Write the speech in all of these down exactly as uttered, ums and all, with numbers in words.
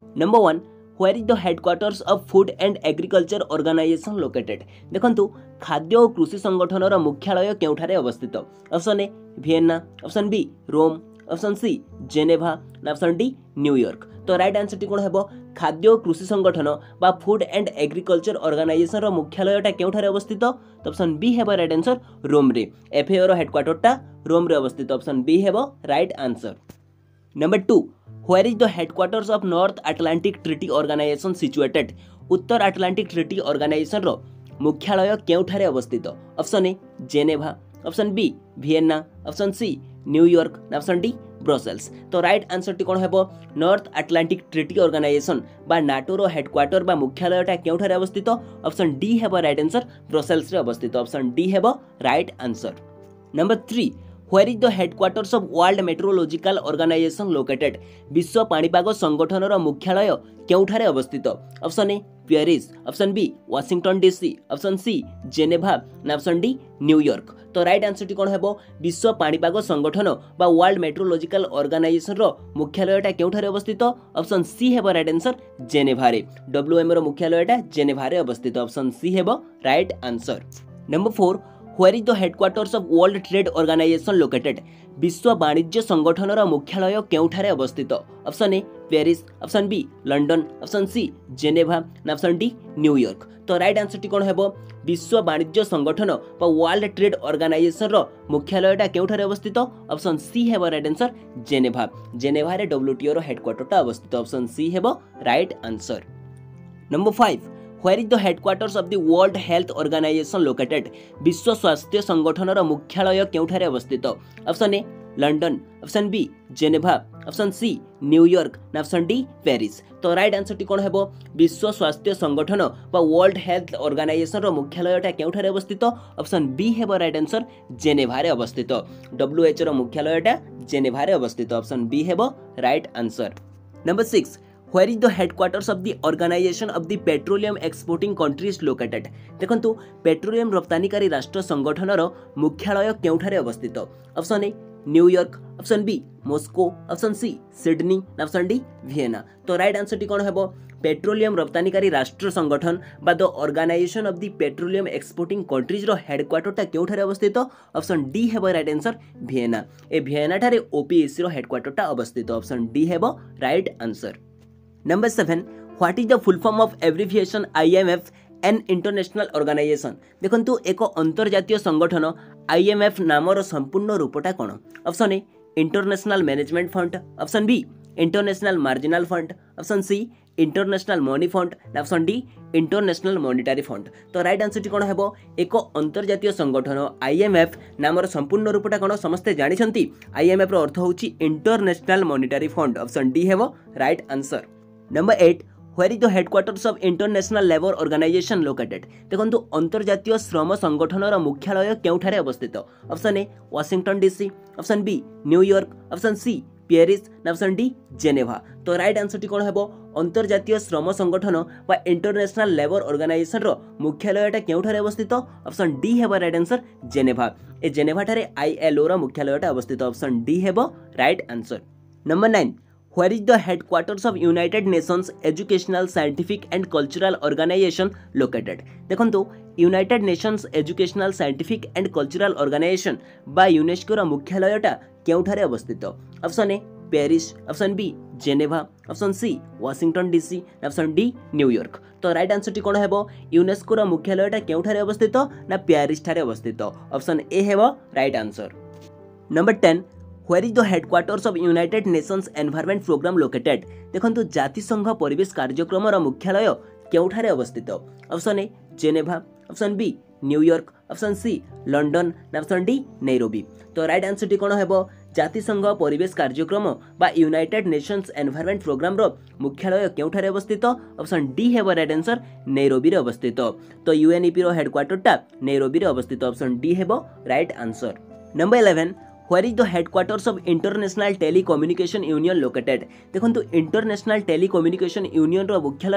Number one, where is the headquarters of Food and agriculture Organization located. देखंतु खाद्य और कृषि संगठनर मुख्यालय केउठारे अवस्थित। Option A Vienna, option B Rome, option C Geneva, option D New York. तो राइट आंसर टी कोन हेबो? खाद्य और कृषि संगठन बा फूड एंड एग्रीकल्चर ऑर्गेनाइजेशन रो मुख्यालयटा केउठारे अवस्थित? तो ऑप्शन बी हेबो राइट आंसर रोम रे। एफएओ रो हेडक्वार्टरटा रोम रे अवस्थित। ऑप्शन बी हेबो right answer. Number two, where is the headquarters of North Atlantic Treaty Organization situated. उत्तर अटलांटिक ट्रिटी ऑर्गेनाइजेशन रो मुख्यालय केउठारे अवस्थित? Option A Geneva, option B Vienna, option C New York, option D Brussels. तो right answer टी कोन हेबो? North Atlantic Treaty Organization बा नाटो रो हेडक्वार्टर बा मुख्यालयटा केउठारे अवस्थित? ऑप्शन डी हेबो राइट आंसर ब्रसेल्स रे अवस्थित। ऑप्शन डी हेबो right answer. Number three, where is the headquarters of world Meteorological Organization located. विश्व पाणीपाग संगठन रो मुख्यालय केउठारे अवस्थित? Option A Paris, option B Washington DC, option C Geneva, option D New York. तो राइट आंसर टी कोन हेबो? विश्व पाणीपाग संगठन बा वर्ल्ड मेट्रोलॉजिकल ऑर्गेनाइजेशन रो मुख्यालयटा केउठारे अवस्थित? ऑप्शन सी हेबो राइट आंसर जेनेभा रे। डब्ल्यूएम रो मुख्यालयटा जेनेभा रे अवस्थित। ऑप्शन सी हेबो right answer. Number four, where is the headquarters of World trade Organization located. विश्व वाणिज्य संगठन मुख्यालय केउठारे अवस्थित? Option A Paris, option B London, option C Geneva, option D New York. तो राइट आंसर टी कोन हेबो? विश्व वाणिज्य संगठन बा वर्ल्ड ट्रेड ऑर्गेनाइजेशन रो मुख्यालयटा केउठारे अवस्थित? ऑप्शन सी हेबो राइट आंसर जेनेभा। जेनेभा रे डब्ल्यूटीओ रो हेडक्वार्टरटा अवस्थित। ऑप्शन सी हेबो right answer. Number five, where is the headquarters of the World health Organization located. विश्व स्वास्थ्य संगठन मुख्यालय केउठारे अवस्थित? Option A London, option B Geneva, option C New York, option D Paris. तो राइट आंसर टी कोन हेबो? विश्व स्वास्थ्य संगठन बा वर्ल्ड हेल्थ ऑर्गेनाइजेशन रो मुख्यालयटा केउठारे अवस्थित? ऑप्शन बी हेबो राइट आंसर जेनेभा रे अवस्थित। डब्ल्यूएचओ रो मुख्यालयटा जेनेभा रे अवस्थित। ऑप्शन बी हेबो right answer. Number six, where is the headquarters of the Organization of the Petroleum Exporting Countries located. देखंतु पेट्रोलियम रप्तानीकारी राष्ट्र संगठनर मुख्यालय केउठारे अवस्थित? Option A New York, option B Moscow, option C Sydney, option D Vienna. तो right answer टी कोन हेबो? पेट्रोलियम रप्तानीकारी राष्ट्र संगठन बा the Organization of the Petroleum Exporting Countries रो हेडक्वार्टरटा केउठारे अवस्थित? ऑप्शन डी हेबो राइट आंसर वियेना। ए वियेना ठारे ओपीएससी रो हेडक्वार्टरटा अवस्थित। ऑप्शन डी हेबो right answer. Number seven, what is the full form of abbreviation IMF an international organization. देखंतु एक अंतर्जातीय संगठन आईएमएफ नामर संपूर्ण रूपटा कोन? Option A International Management Fund, option B International Marginal Fund, option C International Money Fund, option D International monetary Fund. तो right answer टी कोन हेबो? एक अंतर्जातीय संगठन आईएमएफ नामर संपूर्ण रूपटा कोन समस्ते जानिछंती? आईएमएफ रो अर्थ होची International monetary fund. Option D हेबो right answer. Number eight, where is the headquarters of International labour Organization located. देखंतु अंतर्जातीय श्रम संगठनर मुख्यालय केउठारे अवस्थित? Option A Washington DC, option B New York, option C Paris, option D Geneva. तो right answer टी कोन हेबो? अंतर्जातीय श्रम संगठन बा इंटरनेशनल लेबर ऑर्गेनाइजेशन रो मुख्यालयटा केउठारे अवस्थित? ऑप्शन डी हेबो राइट आंसर जेनेभा। ए जेनेभा ठारे आईएलओ रो मुख्यालयटा अवस्थित। ऑप्शन डी हेबो right answer. Number nine, where is the headquarters of United Nations Educational Scientific and Cultural Organization located. देखंतु United Nations Educational Scientific and Cultural Organization बा UNESCO रो मुख्यालयटा केउठारे अवस्थित? Option A Paris, option B Geneva, option C Washington DC, option D New York. तो right answer टी कोन हेबो? यूनेस्को रो मुख्यालयटा केउठारे अवस्थित ना पेरिस ठारे अवस्थित? ऑप्शन ए हेबो right answer. Number ten, where is the headquarters of United Nations Environment Programme located. देखंतु जातिसंघ परिवेश कार्यक्रम रो मुख्यालय केउठारे अवस्थित? Option A Geneva, option B New York, option C London, option D Nairobi. तो राइट आंसर टी कोन हेबो? जातिसंघ परिवेश कार्यक्रम बा यूनाइटेड नेशंस एनवायरनमेंट प्रोग्राम रो मुख्यालय केउठारे अवस्थित? ऑप्शन डी हेबो राइट आंसर नैरोबी रे अवस्थित। तो यूएनईपी रो हेडक्वार्टरटा नैरोबी रे अवस्थित। ऑप्शन डी हेबो right answer. Number eleven, where is the headquarters of International Telecommunication Union located. देखंतु इंटरनेशनल टेलीकम्युनिकेशन यूनियन रो मुख्यालय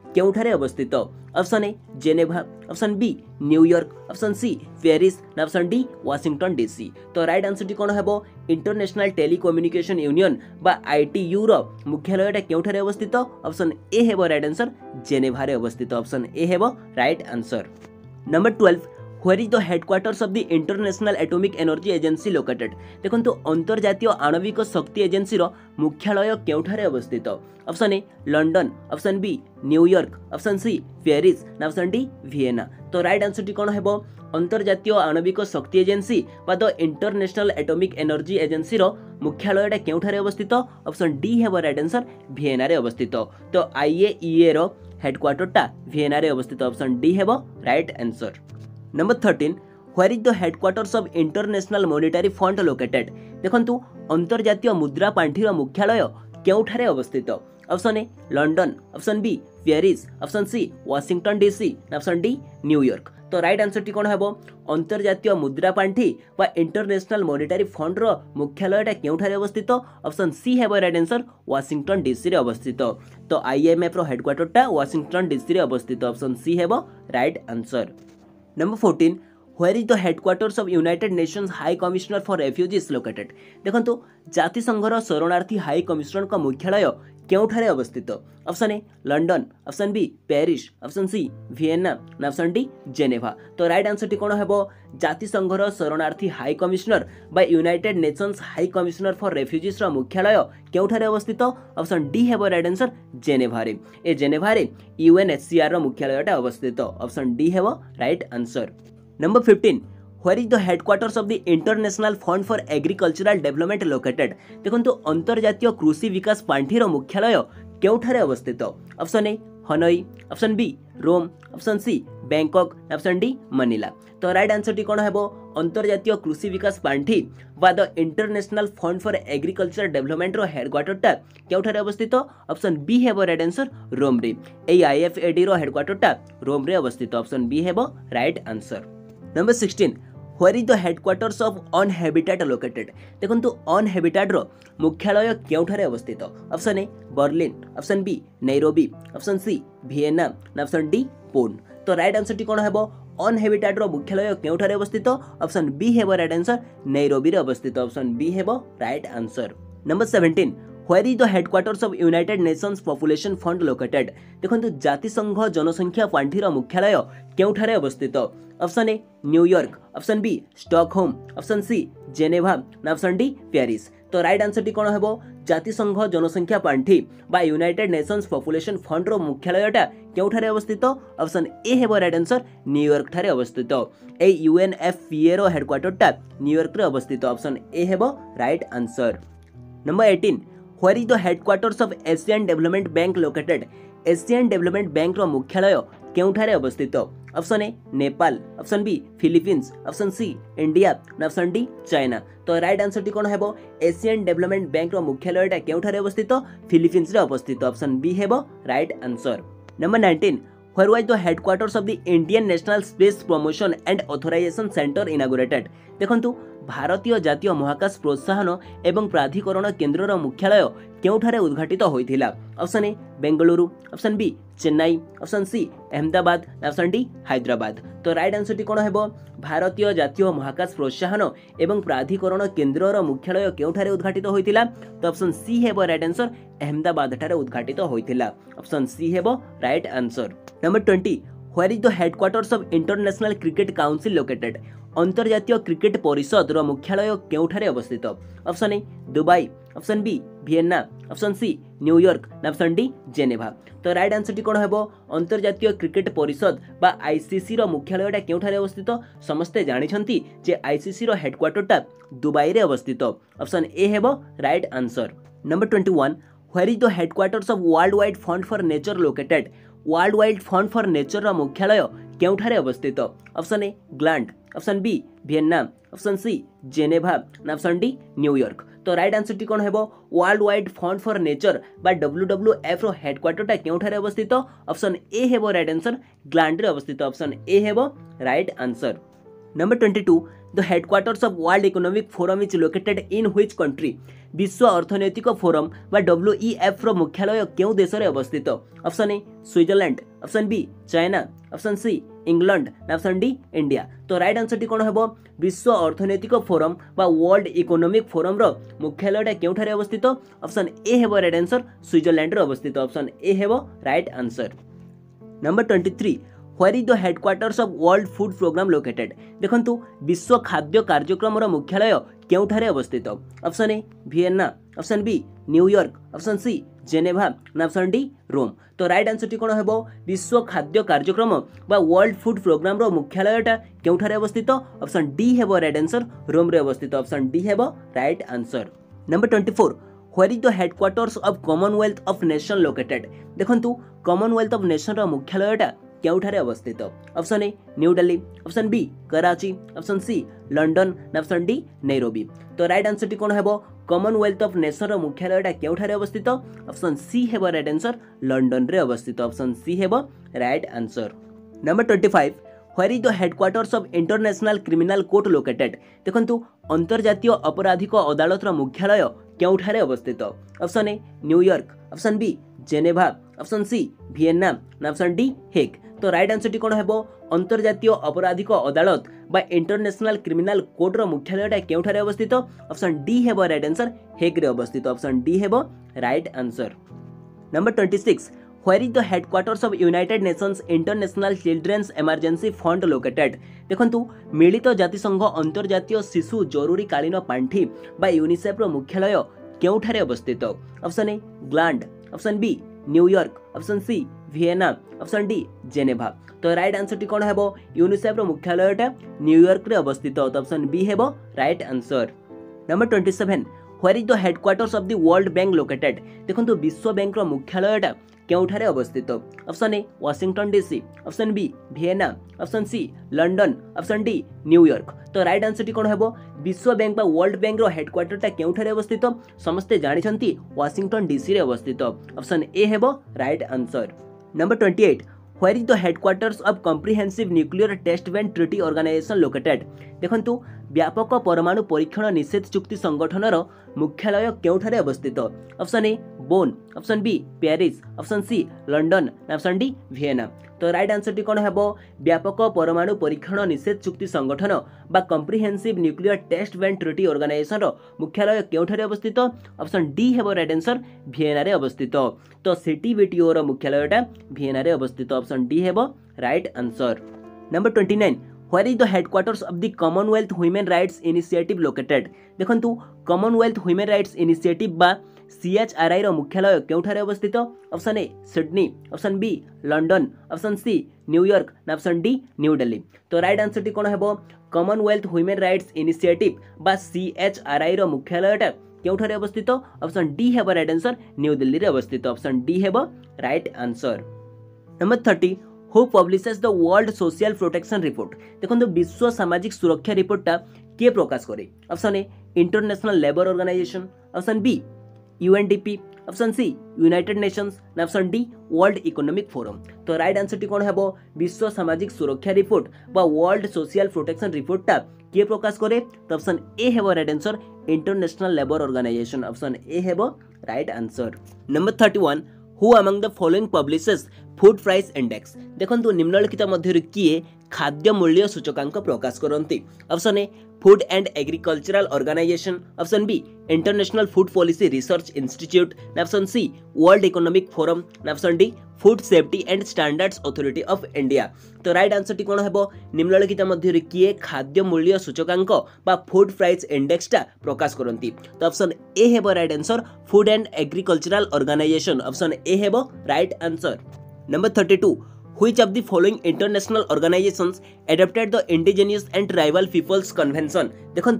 केउठारे अवस्थित option A Geneva option B New York option C Paris ना ऑप्शन डी वाशिंगटन डीसी तो right answer टी कोन हेबो इंटरनेशनल टेलीकम्युनिकेशन यूनियन बा आईटीयू रो मुख्यालयटा केउठारे अवस्थित ऑप्शन ए हेबो राइट आंसर जेनेभारे अवस्थित ऑप्शन ए हेबो right answer number twelve Where is the headquarters of the International Atomic Energy Agency located? देखो अंतर्जातीय आणविक शक्ति एजेंसी रो मुख्यालय केउठारे अवस्थित option A London option B New York option C Paris ना ऑप्शन डी वियना तो राइट आंसर टी कोन हेबो अंतर्जातीय आणविक शक्ति एजेंसी बा the international atomic energy agency रो मुख्यालयटा केउठारे अवस्थित ऑप्शन डी हेबो राइट आंसर वियना रे अवस्थित तो आईएईए रो हेडक्वार्टरटा वियना रे अवस्थित ऑप्शन डी हेबो right answer number thirteen Where is the headquarters of International Monetary Fund located? देखंतु अंतर्जातीय मुद्रा पांठीर मुख्यालय केउठारे अवस्थित option A London option B Paris option C Washington DC option D New York तो राइट आंसर टी कोन हेबो अंतर्जातीय मुद्रा पांठी बा इंटरनेशनल मॉनेटरी फंड रो मुख्यालयटा केउठारे अवस्थित ऑप्शन सी हेबो राइट आंसर वाशिंगटन डीसी रे अवस्थित तो आईएमएफ रो हेडक्वार्टरटा वाशिंगटन डीसी रे अवस्थित ऑप्शन सी हेबो right answer number fourteen Where is the headquarters of United Nations High Commissioner for Refugees located? देखंतु जातिसंघर शरणार्थी हाई कमिशनर का मुख्यालय केउठारे अवस्थित option A London option B Paris option C Vienna ना ऑप्शन डी जेनेभा तो right answer टी कोन हेबो जातिसंघर शरणार्थी हाई कमिशनर बा United nations high commissioner for refugees रा मुख्यालय केउठारे अवस्थित ऑप्शन डी हेबो राइट आंसर जेनेभा रे ए जेनेभा रे यूएनएचसीआर रा मुख्यालयटा अवस्थित ऑप्शन डी हेबो right answer number fifteen Where is the headquarters of the International Fund for Agricultural Development located? देखंतु अंतर्जातीय कृषि विकास पांठीर मुख्यालय केउठारे अवस्थित option A Hanoi option B Rome option C Bangkok option D Manila तो राइट आंसर टी कोन हेबो अंतर्जातीय कृषि विकास पांठी बा the international fund for agriculture development रो हेडक्वार्टरटा केउठारे अवस्थित ऑप्शन बी हेबो राइट आंसर रोम रे ए आईएफएडी रो हेडक्वार्टरटा रोम रे अवस्थित ऑप्शन बी हेबो right answer number sixteen Where is the headquarters of On Habitat located? देखंतु ऑन हैबिटेट रो मुख्यालय केउठारे अवस्थित option A Berlin option B Nairobi option C Vienna ना ऑप्शन डी पोन तो राइट आंसर टी कोन हेबो ऑन हैबिटेट रो मुख्यालय केउठारे अवस्थित ऑप्शन बी हेबो राइट आंसर नैरोबी रे अवस्थित ऑप्शन बी हेबो right answer number seventeen Where is the headquarters of United Nations Population Fund located? देखंतु जातिसंघ जनसंख्या पांठीर मुख्यालय केउठारे अवस्थित option A New York option B Stockholm option C Geneva ना ऑप्शन डी पेरिस तो राइट आंसर टी कोन हेबो जातिसंघ जनसंख्या पांठी बा यूनाइटेड नेशंस पॉपुलेशन फंड रो मुख्यालयटा केउठारे अवस्थित ऑप्शन ए हेबो राइट आंसर न्यूयॉर्क ठारे अवस्थित ए यूएनएफपीए रो हेडक्वार्टरटा न्यूयॉर्क रे अवस्थित ऑप्शन ए हेबो right answer number eighteen Where is the headquarters of Asian Development Bank located? Asian development bank रो मुख्यालय केउठारे अवस्थित option A Nepal option B Philippines option C India ना ऑप्शन डी चाइना तो right answer टी कोन हेबो एशियन डेवलपमेंट बैंक रो मुख्यालयटा केउठारे अवस्थित फिलीपींस रे अवस्थित ऑप्शन बी हेबो right answer number nineteen Where was the headquarters of the Indian National Space Promotion and Authorization Center inaugurated? देखंतु भारतीय जातीय महाकाश प्रोत्साहन एवं प्राधिकरण केन्द्रर मुख्यालय केउठारे उद्घाटित होइथिला option A Bengaluru option B Chennai option C Ahmedabad option D Hyderabad तो राइट आंसर टी कोन हेबो भारतीय जातीय महाकाश प्रोत्साहन एवं प्राधिकरण केन्द्रर मुख्यालय केउठारे उद्घाटित होइथिला तो ऑप्शन सी हेबो राइट आंसर अहमदाबाद ठारे उद्घाटित होइथिला ऑप्शन सी हेबो right answer number twenty Where is the headquarters of International Cricket Council located? अंतर्जातीय क्रिकेट परिषद रो मुख्यालय केउठारे अवस्थित option A Dubai option B Vienna option C New York ना ऑप्शन डी जेनेभा तो राइट आंसर टी कोन हेबो अंतर्जातीय क्रिकेट परिषद बा आईसीसी रो मुख्यालयटा केउठारे अवस्थित समस्ते जानि छंती जे आईसीसी रो हेडक्वार्टरटा दुबई रे अवस्थित ऑप्शन ए हेबो right answer number twenty one Where is the headquarters of Worldwide Fund for Nature located? World wide fund for nature रा मुख्यालय केउठारे अवस्थित option A Gland option B Vienna option C Geneva ना option D New York तो right answer टी कोन हेबो world wide fund for nature बा डब्ल्यूडब्ल्यूएफ रो हेडक्वार्टरटा केउठारे अवस्थित ऑप्शन ए हेबो राइट आंसर ग्लैंड रे अवस्थित ऑप्शन ए हेबो right answer number twenty two the headquarters of world economic forum is located in which country विश्व अर्थनैतिक फोरम बा डब्ल्यू ई एफ रो मुख्यालय क्यों देश में अवस्थित option A Switzerland option B China option C England option D India तो राइट आंसर टी कोन हेबो विश्व अर्थनैतिक फोरम बा वर्ल्ड इकोनॉमिक फोरम रो मुख्यालयटा केउठारे अवस्थित ऑप्शन ए हेबो राइट आंसर स्विट्जरलैंड रो अवस्थित ऑप्शन ए हेबो right answer number twenty three Where is the headquarters of World Food Program located? देखंतु विश्व खाद्य कार्यक्रम मुख्यालय केउठारे अवस्थित option A Vienna option B New York option C Geneva option D Rome तो राइट आंसर टी कोन हेबो विश्व खाद्य कार्यक्रम बा वर्ल्ड फूड प्रोग्राम रो मुख्यालयटा केउठारे अवस्थित ऑप्शन डी हेबो राइट आंसर रोम रे अवस्थित ऑप्शन डी हेबो right answer number twenty four Where is the headquarters of Commonwealth of Nation located? देखंतु Commonwealth of Nation रो मुख्यालयटा केउठारे अवस्थित option A New Delhi option B Karachi option C London option D Nairobi तो right answer टी कोन हेबो कॉमनवेल्थ ऑफ नेशन रो मुख्यालयटा केउठारे अवस्थित ऑप्शन सी हेबो राइट आंसर लंडन रे अवस्थित ऑप्शन सी हेबो right answer number twenty five Where is the headquarters of International Criminal Court located? देखंतु अंतर्जातीय अपराधिक अदालत रो मुख्यालय केउठारे अवस्थित option A New York option B Geneva option C Vienna option D Hague तो राइट आंसर टी कोन हेबो अंतर्जातीय अपराधिक अदालत बा इंटरनेशनल क्रिमिनल कोर्ट रो मुख्यालयटा केउठारे अवस्थित ऑप्शन डी हेबो राइट आंसर हेग रे अवस्थित ऑप्शन डी हेबो right answer number twenty six Where is the headquarters of United Nations International Children's Emergency Fund located? देखंतु मिलित जातिसंघ अंतर्जातीय शिशु जरूरीकालीन पांठी बा यूनिसेफ रो मुख्यालय केउठारे अवस्थित option A Gland option B New York option C Vienna option D Geneva तो right answer टी कोन हेबो यूनिसेफ रो मुख्यालयटा न्यूयॉर्क रे अवस्थित ऑप्शन बी हेबो right answer number twenty seven Where is the headquarters of the World Bank located? देखंतु विश्व बैंक रो मुख्यालयटा केउठारे अवस्थित option A Washington DC option B Vienna option C London option D New York तो राइट आंसर टी कोन हेबो विश्व बैंक बा वर्ल्ड बैंक रो हेडक्वार्टरटा केउठारे अवस्थित समस्ते जानिछंती वाशिंगटन डीसी रे अवस्थित ऑप्शन ए हेबो right answer number twenty eight Where is the headquarters of Comprehensive Nuclear Test Ban Treaty Organization located? देखंतु व्यापक परमाणु परीक्षण निषेध चुक्ति संगठनर मुख्यालय केउठारे अवस्थित option A Bonn option B Paris option C London option D Vienna तो राइट आंसर टी कोन हेबो व्यापक परमाणु परीक्षण निषेध चुक्ति संगठन बा comprehensive nuclear test ban treaty organisation रो मुख्यालय केउठारे अवस्थित ऑप्शन डी हेबो राइट आंसर वियेना रे अवस्थित तो सीटीवीटीओ रो मुख्यालयटा वियेना रे अवस्थित ऑप्शन डी हेबो right answer number twenty nine Where is the headquarters of the Commonwealth Women Rights Initiative located? देखंतु Commonwealth Women Rights Initiative बा सी एच आर आई रो मुख्यालय केउठारे अवस्थित option A Sydney option B London option C New York option D new Delhi तो right answer टी कोन हेबो Commonwealth women rights initiative बा सी एच आर आई रो मुख्यालयटा केउठारे अवस्थित ऑप्शन डी हेबो राइट आंसर न्यू दिल्ली रे अवस्थित ऑप्शन डी हेबो right answer number thirty Who publishes the World Social Protection Report? देखो विश्व सामाजिक सुरक्षा रिपोर्टटा किए प्रकाश करे option A international labour organisation option B UNDP option C united Nations option D world economic forum तो राइट आंसर टी कोन हेबो विश्व सामाजिक सुरक्षा रिपोर्ट बा वर्ल्ड सोशल प्रोटेक्शन रिपोर्टटा किए प्रकाश करे तो ऑप्शन ए हेबो right answer international labour organisation option A हेबो right answer number thirty one Who among the following publishes food price index? देखंतु निम्नलिखित मध्यरु किए खाद्य मूल्य सूचकांक प्रकाश करंती option A food and agricultural organisation option B international food policy research institute option C world economic forum option D food safety and standards authority of India तो right answer टी कोन हेबो निम्नलिखित मध्यरु किए खाद्य मूल्य सूचकांक बा फूड प्राइस इंडेक्स टा प्रकाश करंती तो ऑप्शन ए हेबो right answer food and agricultural organisation option A हेबो right answer number thirty two Which of the following international organizations adopted the Indigenous and Tribal Peoples Convention? देखंतु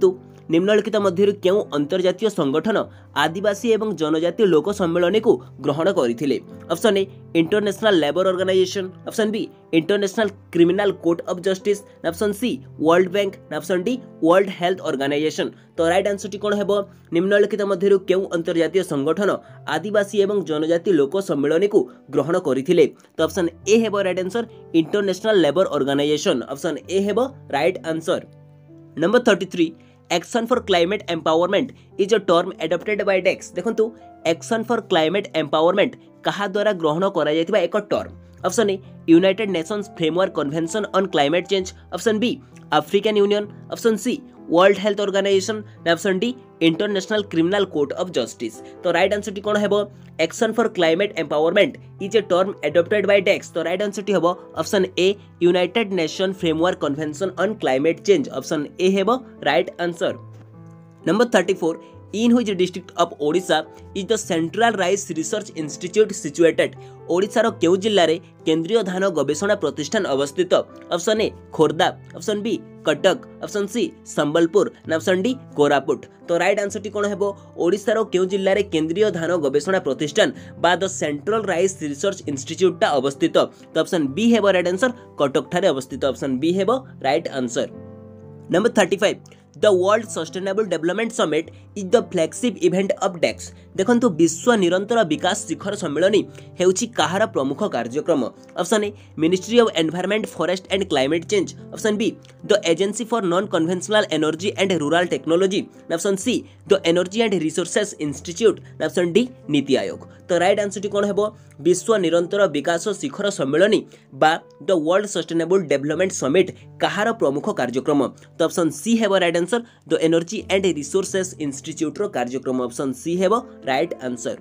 निम्नलिखित मध्यरु केउ अंतर्जातीय संगठन आदिवासी एवं जनजातीय लोक सम्मेलन को ग्रहण करथिले? Option A international labour organisation, option B international criminal court of justice, option C world bank, option D world health organisation. तो राइट आंसर टी कोन हेबो? निम्नलिखित मध्यरु केउ अंतर्जातीय संगठन आदिवासी एवं जनजातीय लोक सम्मेलन को ग्रहण करथिले? तो ऑप्शन ए हेबो right answer international labour organisation. Option A हेबो right answer. Number thirty three, action for climate empowerment is a term adopted by dex. देखंतु एक्शन फॉर क्लाइमेट एम्पावरमेंट कहा द्वारा ग्रहण करा जायतिबा एक term? Option A United nations framework convention on climate change, option B African union, option C world health organisation, option D international criminal court of justice. तो right answer टी कोन हेबो? Action for climate empowerment is a term adopted by dex. तो right answer टी हेबो option A united nation framework convention on climate change. Option A हेबो right answer. Number thirty four, in which district of Odisha is the Central Rice Research Institute situated? Odisha रो केउ जिल्ला रे केंद्रीय धान गवेषणा प्रतिष्ठान अवस्थित? Option A Khordha, option B Cuttack, option C Sambalpur, option D Koraput. तो राइट आंसर टी कोन हेबो? ओडिशा रो केउ जिल्ला रे केंद्रीय धान गवेषणा प्रतिष्ठान बा the central rice research institute ता अवस्थित। तो ऑप्शन बी हेबो राइट आंसर कटक ठारे अवस्थित। ऑप्शन बी हेबो right answer. Number thirty five, The World Sustainable Development Summit is the flagship event of dash. देखंतु विश्व निरंतर विकास शिखर सम्मेलनी हेउची कहार प्रमुख कार्यक्रम? Option A ministry of environment forest and climate change, option B the agency for non conventional energy and rural technology, option C the energy and resources institute, option D NITI Aayog. तो right answer टी कोन हेबो? विश्व निरंतर विकास शिखर सम्मेलनी बा the world sustainable development summit कहार प्रमुख कार्यक्रम? तो ऑप्शन सी हेबो right answer the energy and resources institute रो कार्यक्रम। ऑप्शन सी हेबो right answer.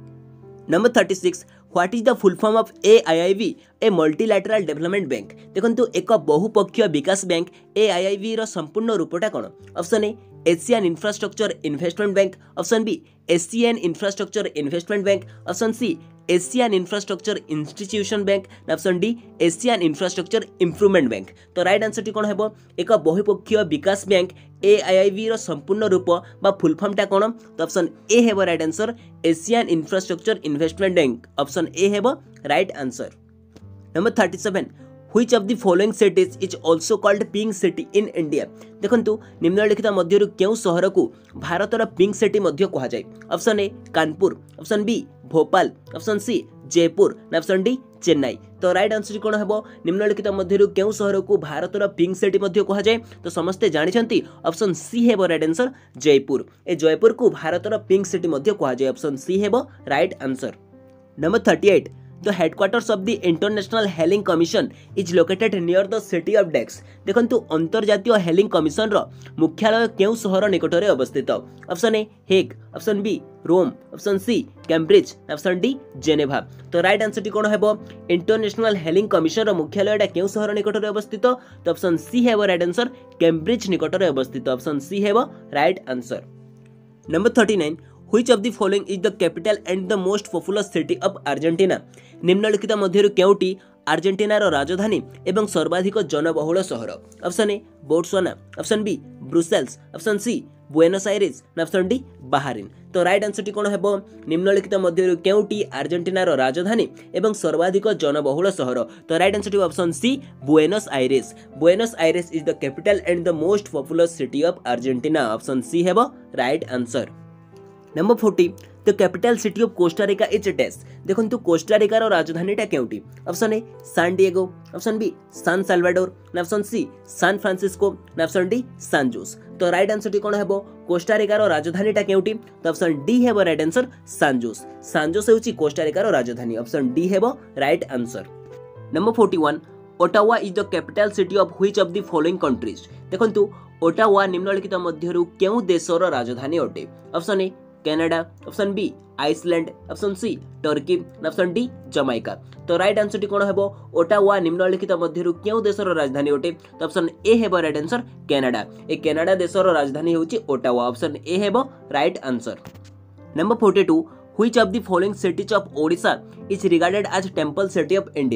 Number thirty six, what is the full form of A I I B, a multilateral development bank? देखंतु एक बहुपक्षीय विकास bank A I I B रो संपूर्ण रूपटा कोन? Option A Asian infrastructure investment bank, option B Asian infrastructure investment bank, option C Asian infrastructure institution bank, option D Asian infrastructure improvement bank. तो right answer टी कोन हेबो? एक बहुपक्षीय विकास bank A I I B रो संपूर्ण रूप बा फुल फॉर्म टा कोन? तो ऑप्शन ए हेबो right answer Asian infrastructure investment bank. Option A हेबो right answer. Number thirty seven, Which of the following cities is also called pink city in India? देखंतु निम्नलिखित मध्यरु केउ शहर को भारतर पिंक सिटी मध्य कहा जाय? Option A Kanpur, option B Bhopal, option C Jaipur, option D Chennai. तो राइट आंसर कोन हेबो? निम्नलिखित मध्यरु केउ शहर को भारतर पिंक सिटी मध्य कहा जाय? तो समस्ते जानि छंती ऑप्शन सी हेबो राइट आंसर जयपुर। ए जयपुर को भारतर पिंक सिटी मध्य कहा जाय। ऑप्शन सी हेबो right answer. Number thirty eight, The headquarters of the International Hailing Commission is located near the city of dash. देखंतु अंतर्जातीय हेलिंग कमिशन रो मुख्यालय केउ शहर निकटरे अवस्थित? Option A Hague, option B Rome, option C Cambridge, option D Geneva. तो right answer टी कोन हेबो? इंटरनेशनल हेलिंग कमिशन रो मुख्यालय डा केउ शहर निकटरे अवस्थित? तो ऑप्शन सी हेबो राइट आंसर कैम्ब्रिज निकटरे अवस्थित। ऑप्शन सी हेबो right answer. Number thirty nine, Which of the following is the capital and the most populous city of Argentina? निम्नलिखित मध्यरु केउटी अर्जेंटीना रो राजधानी एवं सर्वाधिक जनबहुल शहर? Option A Botswana, option B Brussels, option C Buenos Aires, option D Bahrain. तो right answer टी कोन हेबो? निम्नलिखित मध्यरु केउटी अर्जेंटीना रो राजधानी एवं सर्वाधिक जनबहुल शहर? तो राइट आंसर टी option C Buenos Aires. Buenos Aires is the capital and the most populous city of Argentina. Option C हेबो right answer. Number forty, the capital city of Costa Rica is dash. देखंतु Costa Rica रो राजधानीटा केउटी? Option A San Diego, option B San Salvador, option C San Francisco, option D सान जोस। तो right answer टी कोन हेबो? कोस्टारिका रो राजधानीटा केउटी? तो ऑप्शन डी हेबो right answer San Jose. San Jose हेउची कोस्टारिका रो राजधानी। ऑप्शन डी हेबो right answer. Number forty one, Ottawa is the capital city of which of the following countries? देखंतु ओटावा निम्नलिखित मध्यरु केउ देशर राजधानी अटे? Option A Canada, option B Iceland, option C Turkey, option D Jamaica. तो right answer टी कोन हेबो? ओटावा निम्नलिखित मध्यरु केउ देशर राजधानी अटे? तो ऑप्शन ए हेबो राइट आंसर कनाडा। ए कनाडा देशर राजधानी होची ओटावा। ऑप्शन ए हेबो right answer. Number forty two, which of the following cities of Odisha is regarded as temple city of India?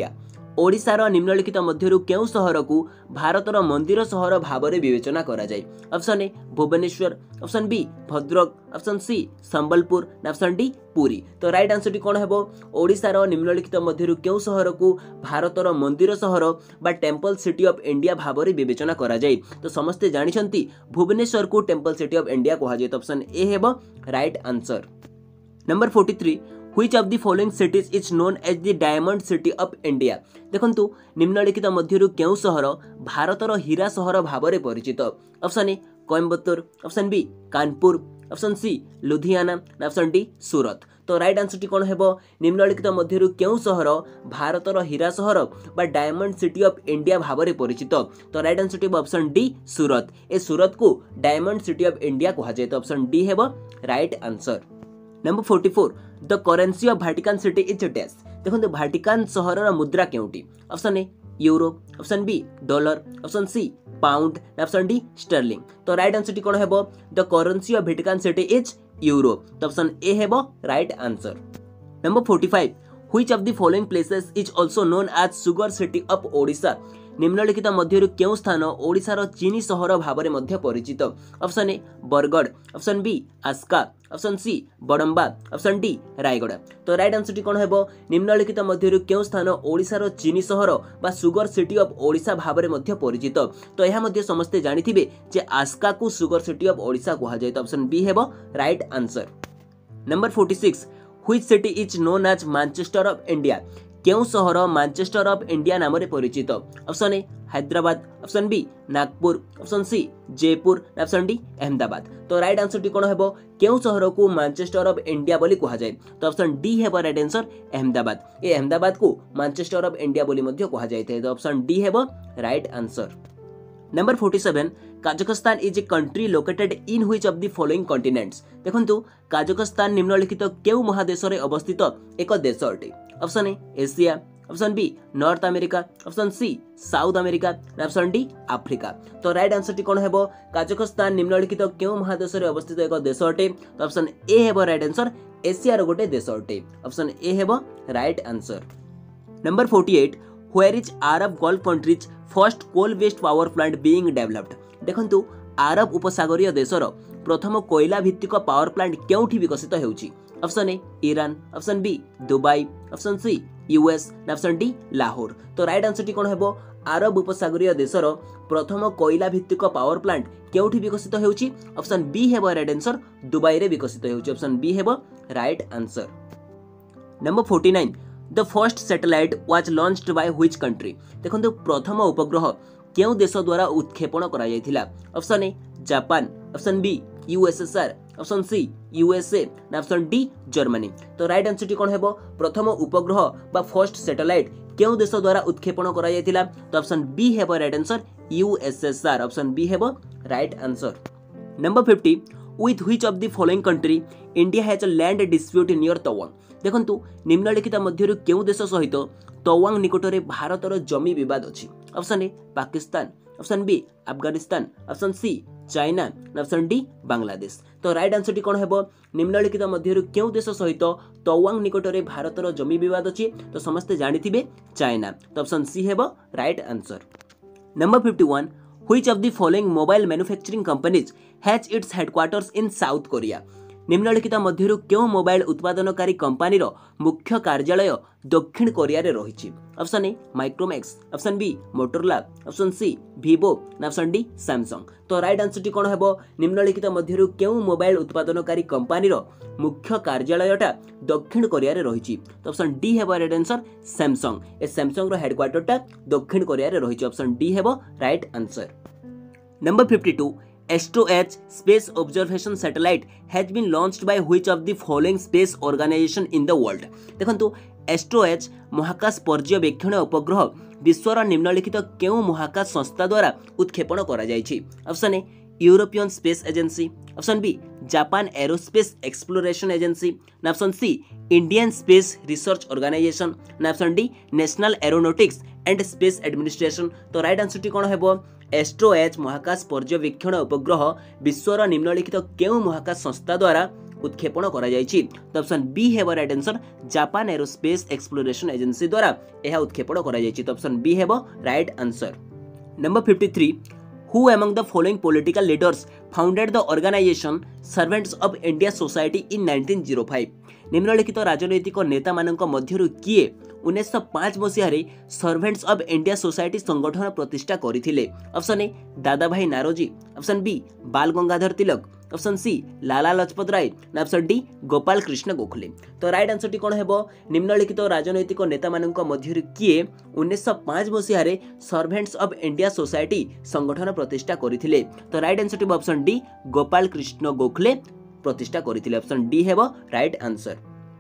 ओडिशार निम्नलिखित मध्यरु केउ सहर को भारतर मंदिर सहर भाव में विवेचना करा जाय। Option A Bhubaneswar, option B Bhadrak, option C Sambalpur, option D Puri. तो राइट आंसर टी कोन हेबो? ओडिशार निम्नलिखित मध्यरु केउ सहर को भारतर मंदिर सहर बा टेम्पल सिटी ऑफ इंडिया भाव में विवेचना करा जाय। तो समस्ते जानिछंती भुवनेश्वर को टेम्पल सिटी ऑफ इंडिया कहा जाय। तो ऑप्शन ए हेबो right answer. Number forty three, Which of the following cities is known as the Diamond City of India? देखंतु निम्नलिखित मध्यरु केउ सहर भारतर हीरा सहर भाव में परिचित? Option A Coimbatore, option B Kanpur, option C Ludhiana, option D Surat. तो राइट आंसर टी कोन हेबो? निम्नलिखित मध्यरु केउ सहर भारतर हीरा सहर बा डायमंड सिटी ऑफ इंडिया भाव में परिचित? तो राइट आंसर टी ऑप्शन डी सूरत। ए सूरत को डायमंड सिटी ऑफ इंडिया कहा जाय। तो ऑप्शन डी हेबो right answer. Number forty four, the currency of Vatican city is dash? देखो भाटिकान सहर मुद्रा केउटी? Option A euro, option B dollar, option C pound, option D sterling. तो right answer टी कोन हेबो? The currency of Vatican city is euro. तो option A हेबो right answer. Number forty five, which of the following places is also known as sugar city of Odisha? निम्नलिखित मध्यरु केउ स्थान ओडिशार चीनी सहर भाव में मध्य परिचित? Option A Bargarh, option B Aska, option C Badamba, option D Raigarh. तो राइट आंसर टी कोन हेबो? निम्नलिखित मध्यरु केउ स्थान ओडिशार चीनी सहर बा सुगर सिटी ऑफ ओडिशा भाव में मध्य परिचित? तो यह मध्य समस्ते जानिथिबे जे आस्का को सुगर सिटी ऑफ ओडिशा कहा जाय। तो ऑप्शन बी हेबो right answer. Number forty six, which city is known as Manchester of India? केउ सहर मैनचेस्टर ऑफ इंडिया नाम रे परिचित? Option A Hyderabad, option B Nagpur, option C Jaipur, option D Ahmedabad. तो राइट आंसर टी कोन हेबो? केउ सहर को मैनचेस्टर ऑफ इंडिया बोली कहा जाय? तो ऑप्शन डी हेबो राइट आंसर अहमदाबाद। ए अहमदाबाद को मैनचेस्टर ऑफ इंडिया बोली मध्य कहा जायते। तो ऑप्शन डी हेबो right answer. Number forty seven, Kazakhstan is a country located in which of the following continents? देखंतु काजाखस्तान निम्नलिखित केउ महादेश रे अवस्थित एक देश अटे? Option A Asia, option B North America, option C South America, option D Africa. तो राइट आंसर टी कोन हेबो? काजाखस्तान निम्नलिखित केउ महादेश रे अवस्थित एक देश अटे? तो ऑप्शन ए हेबो राइट आंसर एशिया रो गोटे देश अटे। ऑप्शन ए हेबो right answer. Number forty eight, where is Arab Gulf countries first coal based power plant being developed? देखंतु आरब उपसागरीय देशर प्रथम कोयला भित्तिक पावर प्लांट केउठी विकसित हेउची? Option A Iran, option B Dubai, option C US, option D Lahore. तो right answer टी कोन हेबो? आरब उपसागरीय देशर प्रथम कोयला भित्तिक पावर प्लांट केउठी विकसित हेउची? ऑप्शन बी हेबो राइट आंसर दुबई रे विकसित हेउची। ऑप्शन बी हेबो right answer. Number forty nine, the first satellite was launched by which country? देखंतु प्रथम उपग्रह केउ देश द्वारा उत्क्षेपण करा जायथिला? Option A Japan, option B USSR, option C USA, option D Germany. तो राइट आंसर टी कोन हेबो? प्रथम उपग्रह बा फर्स्ट सैटेलाइट केउ देश द्वारा उत्क्षेपण करा जायथिला? तो ऑप्शन बी हेबो right answer USSR. Option B हेबो right answer. Number fifty, with which of the following country India has a land dispute near Tawang? देखंतु निम्नलिखित मध्यरु केउ देश सहित तवांग निकटरे भारतर जमी विवाद अछि? Option A Pakistan, option B Afghanistan, option C China, option D Bangladesh. तो राइट आंसर टी कोन हेबो? निम्नलिखित मध्यरु केउ देश सहित तवांग निकटरे भारतर जमी विवाद अछि? तो समस्त जानिथिबे चाइना। तो ऑप्शन सी हेबो right answer. Number fifty one, Which of the following mobile manufacturing companies has its headquarters in South Korea? निम्नलिखित मध्यरु केउ मोबाइल उत्पादनकारी कंपनीर मुख्य कार्यालय दक्षिण कोरिया रे रहिछि? Option A Micromax, option B Motorola, option C Vivo, option D Samsung. तो राइट आंसर टी कोन हेबो? निम्नलिखित मध्यरु केउ मोबाइल उत्पादनकारी कंपनीर मुख्य कार्यालयटा दक्षिण कोरिया रे रहिछि? तो ऑप्शन डी हेबो राइट आंसर सैमसंग। ए सैमसंग रो हेडक्वार्टरटा दक्षिण कोरिया रे रहिछि। ऑप्शन डी हेबो right answer. Number fifty two, Astro H space observation satellite has been launched by which of the following space organization in the world? देखंतु Astro H महाकाश पर्यवेक्षण उपग्रह विश्वर निम्नलिखित केउ महाकाश संस्था द्वारा उत्क्षेपण करा जायछि? Option A European space agency, option B Japan aerospace exploration agency, option C Indian space research organisation, option D national aeronautics and space administration. तो राइट आंसर टी कोन हेबो? एस्ट्रो एच महाकाश पर्यवेक्षण उपग्रह विश्वर निम्नलिखित केउ महाकाश संस्था द्वारा उत्क्षेपण करा जायछि तो ऑप्शन बी हेबो right answer Japan aerospace exploration agency द्वारा यह उत्क्षेपण करा जायछि तो ऑप्शन बी हेबो right answer. Number fifty three Who among the following political leaders founded the organization Servants of India Society in nineteen o five? निम्नलिखित राजनैतिक नेता मानक मध्यरु किए उन्नीस सौ पाँच मसीह सर्वेंट्स ऑफ इंडिया सोसाइटी संगठन प्रतिष्ठा करथिले? ऑप्शन ए दादा भाई नारोजी, ऑप्शन बी बाल गंगाधर तिलक, ऑप्शन सी लाला लजपत राय ना ऑप्शन डी गोपाल कृष्ण गोखले। तो राइट आंसर टी कोन हेबो? निम्नलिखित राजनैतिक नेता मानक मध्यरु किए उन्नीस सौ पाँच मसीह सर्वेंट्स ऑफ इंडिया सोसाइटी संगठन प्रतिष्ठा करथिले? तो राइट आंसर टी ऑप्शन डी गोपाल कृष्ण गोखले प्रतिष्ठा करथिले। ऑप्शन डी हेबो right answer.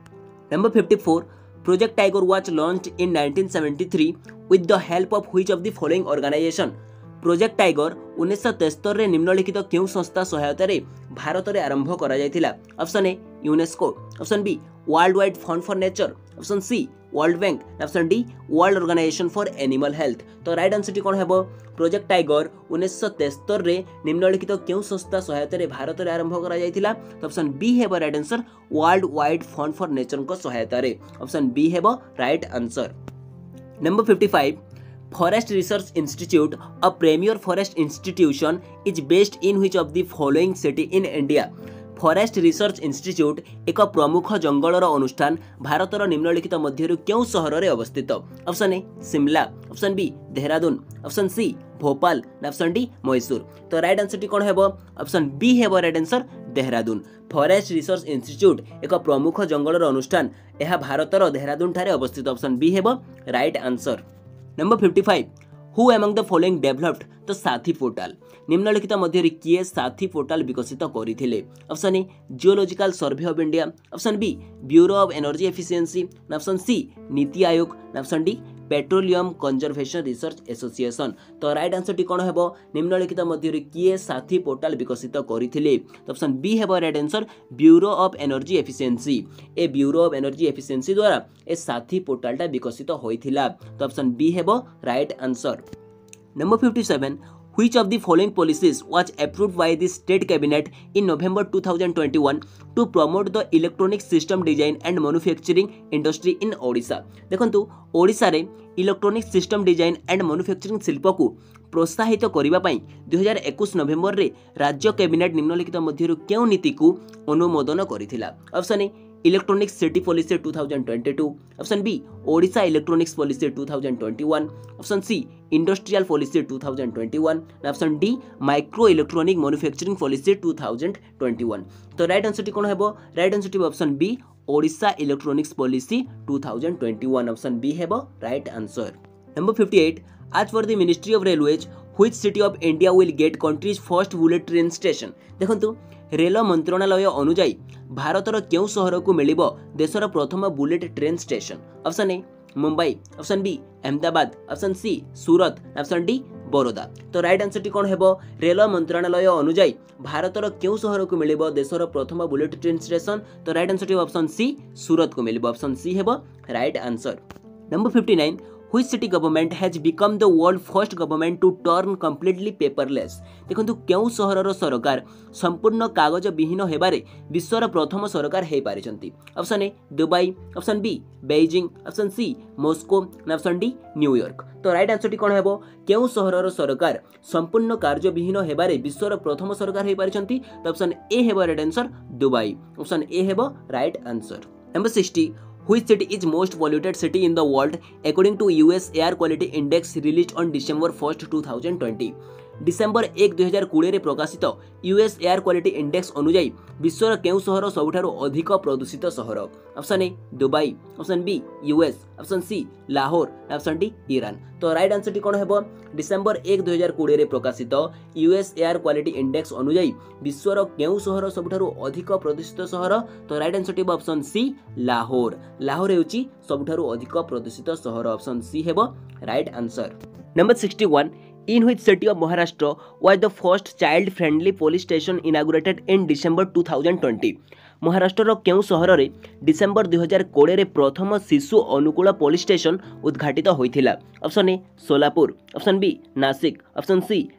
Number fifty four Project Tiger was launched in nineteen seventy three with the help of which of the following organization? Project tiger उन्नीस सौ तेहत्तर रे निम्नलिखित क्यों संस्था सहायता रे भारत रे आरंभ करा जायतिला? Option A UNESCO, option B world wide fund for nature, option C world bank, option D world organisation for animal health. तो राइट आंसर टी कोन हेबो? प्रोजेक्ट टाइगर उन्नीस सौ तेहत्तर रे निम्नलिखित क्यों संस्था सहायता रे भारत रे आरंभ करा जायतिला? तो ऑप्शन बी हेबो right answer world wide fund for nature को सहायता रे। ऑप्शन बी हेबो right answer. Number fifty five Forest Research Institute, a premier forest institution, is based in which of the following city in India? Forest research institute एक प्रमुख जंगलर अनुष्ठान भारतर निम्नलिखित मध्यरु क्यों सहर रे अवस्थित? Option A Shimla, option B Dehradun, option C Bhopal ना ऑप्शन डी मैसूर। तो राइट आंसर टी कोन हेबो? ऑप्शन बी हेबो right answer Dehradun. Forest research institute एक प्रमुख जंगलर अनुष्ठान यह भारतर देहरादून ठारे अवस्थित। ऑप्शन बी हेबो right answer. Number fifty five Who among the following developed the Saathi portal? निम्नलिखित मध्य किए साथी पोर्टाल विकसित करथिले? Option A geological survey of India, option B bureau of energy efficiency, option C NITI Aayog, option D petroleum conservation research association. तो right answer टी कोन हेबो? निम्नलिखित मध्य किए साथी पोर्टाल विकसित करथिले? तो ऑप्शन बी हेबो right answer bureau of energy efficiency. ए ब्यूरो ऑफ एनर्जी एफिशिएंसी द्वारा ए साथी पोर्टालटा विकसित होइथिला। तो ऑप्शन बी हेबो right answer. Number fifty seven Which of the following policies was approved by the state cabinet in November two thousand twenty one to promote the electronic system design and manufacturing industry in Odisha? देखंतु ओडिशा रे electronic system design and manufacturing शिल्प को प्रोत्साहित करबा पई दो हज़ार इक्कीस नवेम्बर रे राज्य कैबिनेट निम्नलिखित मध्यरु केउ नीति को अनुमोदन करिथिला? Option A electronics city policy two thousand twenty two, option B Odisha electronics policy two thousand twenty one, option C industrial policy two thousand twenty one, option D micro electronic manufacturing policy two thousand twenty one. तो right answer टी कोन हेबो? Right answer टी option B Odisha electronics policy two thousand twenty one. Option B हेबो right answer. Number fifty eight As for the Ministry of Railways, which city of India will get country's first bullet train station? देखंतु rail मंत्रणालय अनुजाई भारतर केउ सहर को मिलिबो देशर प्रथम bullet train station? Option A Mumbai, option B Ahmedabad, option C Surat, option D Baroda. तो राइट आंसर टी कोन हेबो? रेल मंत्रणालय अनुजाई भारतर केउ सहर को मिलिबो देशर प्रथम बुलेट ट्रेन स्टेशन? तो राइट आंसर टी ऑप्शन सी सूरत को मिलिबो। ऑप्शन सी हेबो right answer. Number fifty nine Which city government has become the world first government to turn completely paperless? देखंतु केउ सहरर सरकार संपूर्ण कागज विहीन हेबारे विश्वर प्रथम सरकार हे पारिछंती? Option A Dubai, option B Beijing, option C Moscow, option D New York. तो राइट आंसर टी कोन हेबो? केउ सहरर सरकार संपूर्ण कार्य विहीन हेबारे विश्वर प्रथम सरकार हे पारिछंती? तो ऑप्शन ए हेबो right answer Dubai. Option A हेबो right answer. Number sixty Which city is most polluted city in the world according to U S Air Quality Index released on December first two thousand twenty? December एक दुई हजार कोड़े रे प्रकाशित US air quality index अनुजाई विश्वर केउ सहर सबुठारु अधिक प्रदूषित सहर? Option A Dubai, option B US, option C Lahore, option D Iran. तो राइट आंसर टी कोन हेबो? डिसेंबर एक दुई हजार कोड़े रे प्रकाशित यूएस एयर क्वालिटी इंडेक्स अनुजाई विश्वर केउ सहर सबुठारु अधिक प्रदूषित सहर? तो राइट आंसर टी ऑप्शन सी लाहौर। लाहौर हेउची सबुठारु अधिक प्रदूषित सहर। ऑप्शन सी हेबो right answer. Number sixty one In which city of Maharashtra was the first child-friendly police station inaugurated in December two thousand twenty? Maharashtra केउ सहर रे डिसेंबर दुई हजार कोड़े रे प्रथम शिशु अनुकूल पुलिस स्टेशन उद्घाटित होइथिला? Option A Solapur, option B Nashik, option C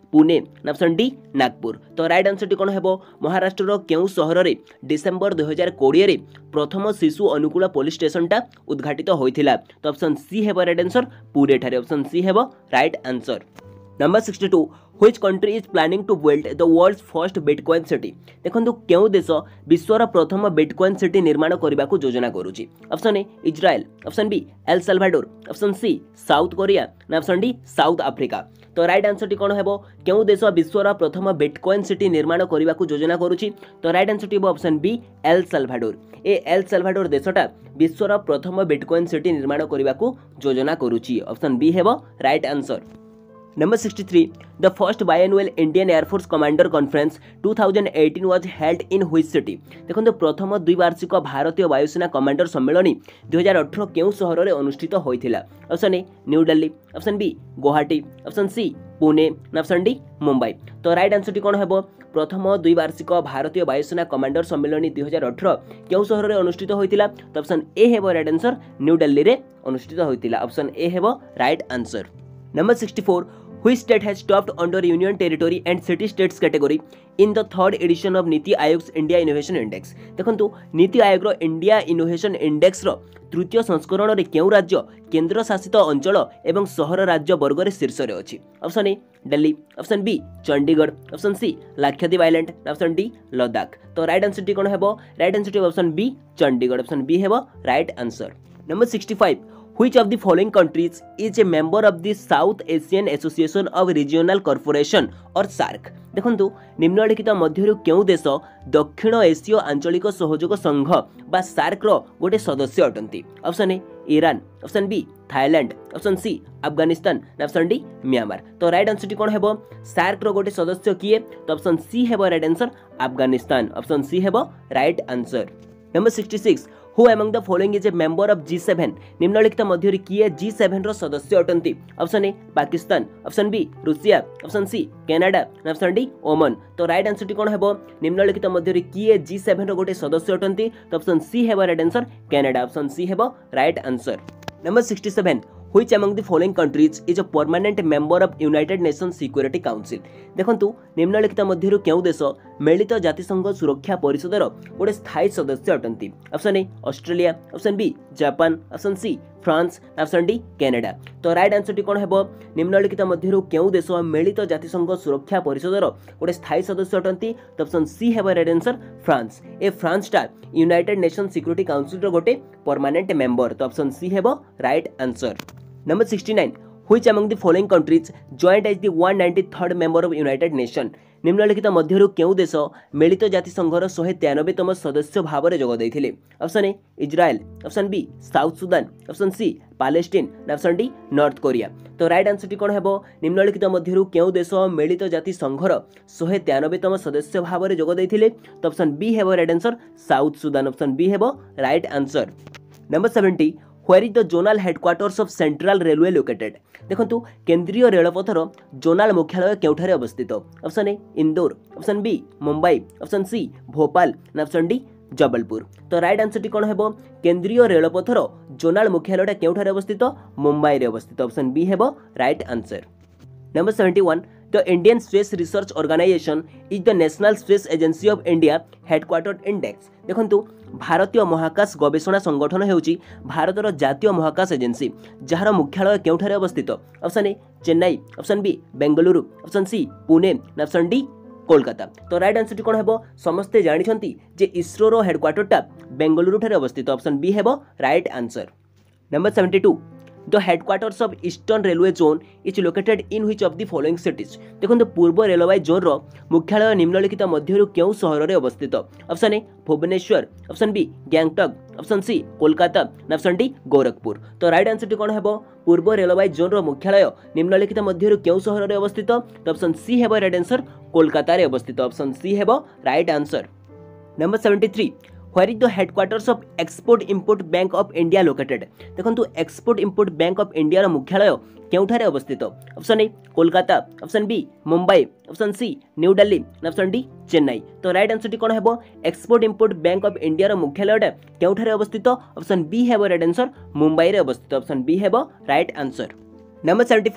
Pune ना ऑप्शन डी नागपुर। तो राइट आंसर टी कौन हेबो महाराष्ट्र केउ सहर रे डिसेंबर दुई हजार कोड़े रे प्रथम शिशु अनुकूल पुलिस स्टेशनटा उद्घाटित होइथिला। तो ऑप्शन सी हेबो राइट आंसर पुणे ठारे ऑप्शन सी हेबो right answer. Number sixty two which country is planning to build the world's first bitcoin city. देखंतु केउ देश विश्वर प्रथम बिटकॉइन सिटी निर्माण करने को योजना करुछि। Option A Israel, option B El Salvador, option C South Korea ना ऑप्शन डी साउथ अफ्रीका। तो राइट आंसर टी कौन हेबो केउ देश विश्वर प्रथम बिटकॉइन सिटी निर्माण करने को योजना करुछि। तो राइट आंसर टी हेबो ऑप्शन बी एल साल्वाडोर। ए एल साल्वाडोर देशटा विश्वर प्रथम बिटकॉइन सिटी निर्माण करने को योजना करुछि। ऑप्शन बी हेबो right answer. Number sixty-three, the first biannual Indian Air Force Commander Conference twenty eighteen was held in which city? देखो प्रथम द्विवार्षिक भारतीय वायुसेना कमांडर सम्मेलन दुई हजार अठर केउ सहर में अनुष्ठित होइथिला। Option A New Delhi, option B Guwahati, option C Pune ना ऑप्शन डी मुंबई। तो राइट आंसर टी कौन हेबो प्रथम द्विवार्षिक भारतीय वायुसेना कमांडर सम्मेलन दुई हजार अठर केउ सहर में अनुष्ठित होइथिला। तो ऑप्शन ए हेबो राइट आंसर न्यू दिल्ली रे अनुष्ठित होइथिला। ऑप्शन ए हेबो right answer. Number sixty-four, which state has topped under Union Territory and City States category in the third edition of नीति आयोग's India Innovation Index? देखंतु नीति आयोग रो इंडिया इनोवेशन इंडेक्स रो तृतीय संस्करण रे केउ राज्य केंद्र शासित अंचल एवं सहर राज्य वर्ग रे शीर्ष रे अछि। Option A Delhi, option B Chandigarh, option C Lakshadweep island, option D Ladakh. तो राइट आंसर टी कोन हेबो राइट आंसर टी option B Chandigarh. Option B हेबो right answer. Number sixty-five, Which of the following countries is a member of the South Asian Association of Regional Corporation or SAARC? देखंतु निम्नलिखित मध्यरु केउ देश दक्षिण एशिया आंचलिक सहयोग संघ बा सार्क रो गोटे सदस्य अटंती। Option A Iran, option B Thailand, option C Afghanistan, option D Myanmar. तो राइट आंसर टी कोन हेबो सार्क रो गोटे सदस्य किए? तो ऑप्शन सी हेबो right answer Afghanistan. Option C हेबो right answer. Number sixty-six, Who among the following is a member of G seven? निम्नलिखित मध्यरु किए G seven रो सदस्य अटंती? Option A Pakistan, option B रूसिया, option C Canada, option D Oman. तो right answer टी कोन हेबो निम्नलिखित मध्यरु किए G seven रो गोटे सदस्य अटंती? तो ऑप्शन सी हेबो right answer Canada. Option C हेबो right answer. Number sixty-seven, Which among the following countries is a permanent member of United Nations Security Council? देखंतु निम्नलिखित मध्यरु केउ देश मिलित जातिसंघ सुरक्षा परिषदर गोटे स्थायी सदस्य अटंती? Option A Australia, option B Japan, option C France, option D Canada. तो राइट आंसर टी कोन हेबो निम्नलिखित मध्यरु केउ देश मिलित जातिसंघ सुरक्षा परिषदर गोटे स्थायी सदस्य अटंती? तो ऑप्शन सी हेबो राइट आंसर फ्रांस। ए फ्रांस टा यूनाइटेड नेशन सिक्योरिटी काउंसिल रो गोटे परमानेंट मेंबर। तो ऑप्शन सी हेबो right answer. Number sixty-nine, Which among the following countries joined as the one hundred ninety-third member of United Nations? निम्नलिखित मध्यरु केउ देश मिलित जातिसंघर एक सौ तिरानवे तम सदस्य भाव में जोग देथिले? Option A Israel, option B South Sudan, option C Palestine, option D North Korea. तो राइट आंसर टी कोन हेबो निम्नलिखित मध्यरु केउ देश मिलित जातिसंघर एक सौ तिरानवे तम सदस्य भाव में जोग देथिले? तो ऑप्शन बी हेबो right answer South Sudan. Option B हेबो right answer. Number seventy, Where is the zonal headquarters of Central Railway located? देखंतु केंद्रीय रेलपथर जोनाल मुख्यालय केउठारे अवस्थित? Option A Indore, option B Mumbai, option C Bhopal, option D Jabalpur. तो राइट आंसर टी कोन हेबो केंद्रीय रेलपथर जोनाल मुख्यालयटा केउठारे अवस्थित? मुंबई रे अवस्थित। ऑप्शन बी हेबो right answer. Number seventy-one, The Indian Space Research Organization is the National Space Agency of India headquartered in Dex. देखंतु भारतीय महाकाश गवेषणा संगठन हेउची भारतर जातीय महाकाश एजेंसी जहार मुख्यालय केउठारे अवस्थित? Option A Chennai, option B Bengaluru, option C Pune, option D Kolkata. तो राइट आंसर टी कोन हेबो समस्ते जानिछंती जे इसरो रो हेडक्वार्टरटा बेंगलुरु ठारे अवस्थित। ऑप्शन बी हेबो right answer. Number seventy-two, The headquarters of Eastern Railway Zone is located in which of the following cities? देखो पूर्व रेलवे जोन रो मुख्यालय निम्नलिखित मध्यरु केउ सहर रे अवस्थित? Option A Bhubaneswar, option B Gangtok, option C Kolkata, option D Gorakhpur. तो राइट आंसर टी कोन हेबो पूर्व रेलवे जोन रो मुख्यालय निम्नलिखित मध्यरु केउ सहर रे अवस्थित? तो ऑप्शन सी हेबो राइट आंसर कोलकाता रे अवस्थित। ऑप्शन सी हेबो right answer. Number seventy-three, Where is the headquarters of Export Import Bank of India located? देखो export import bank of India मुख्यालय केउठारे अवस्थित? Option A Kolkata, option B Mumbai, option C new Delhi, option D Chennai. तो right answer टी कोन हेबो export import bank of India मुख्यालयटा केउठारे अवस्थित? ऑप्शन बी हेबो राइट आंसर मुंबई रे अवस्थित। ऑप्शन बी हेबो right answer. Number seventy-four,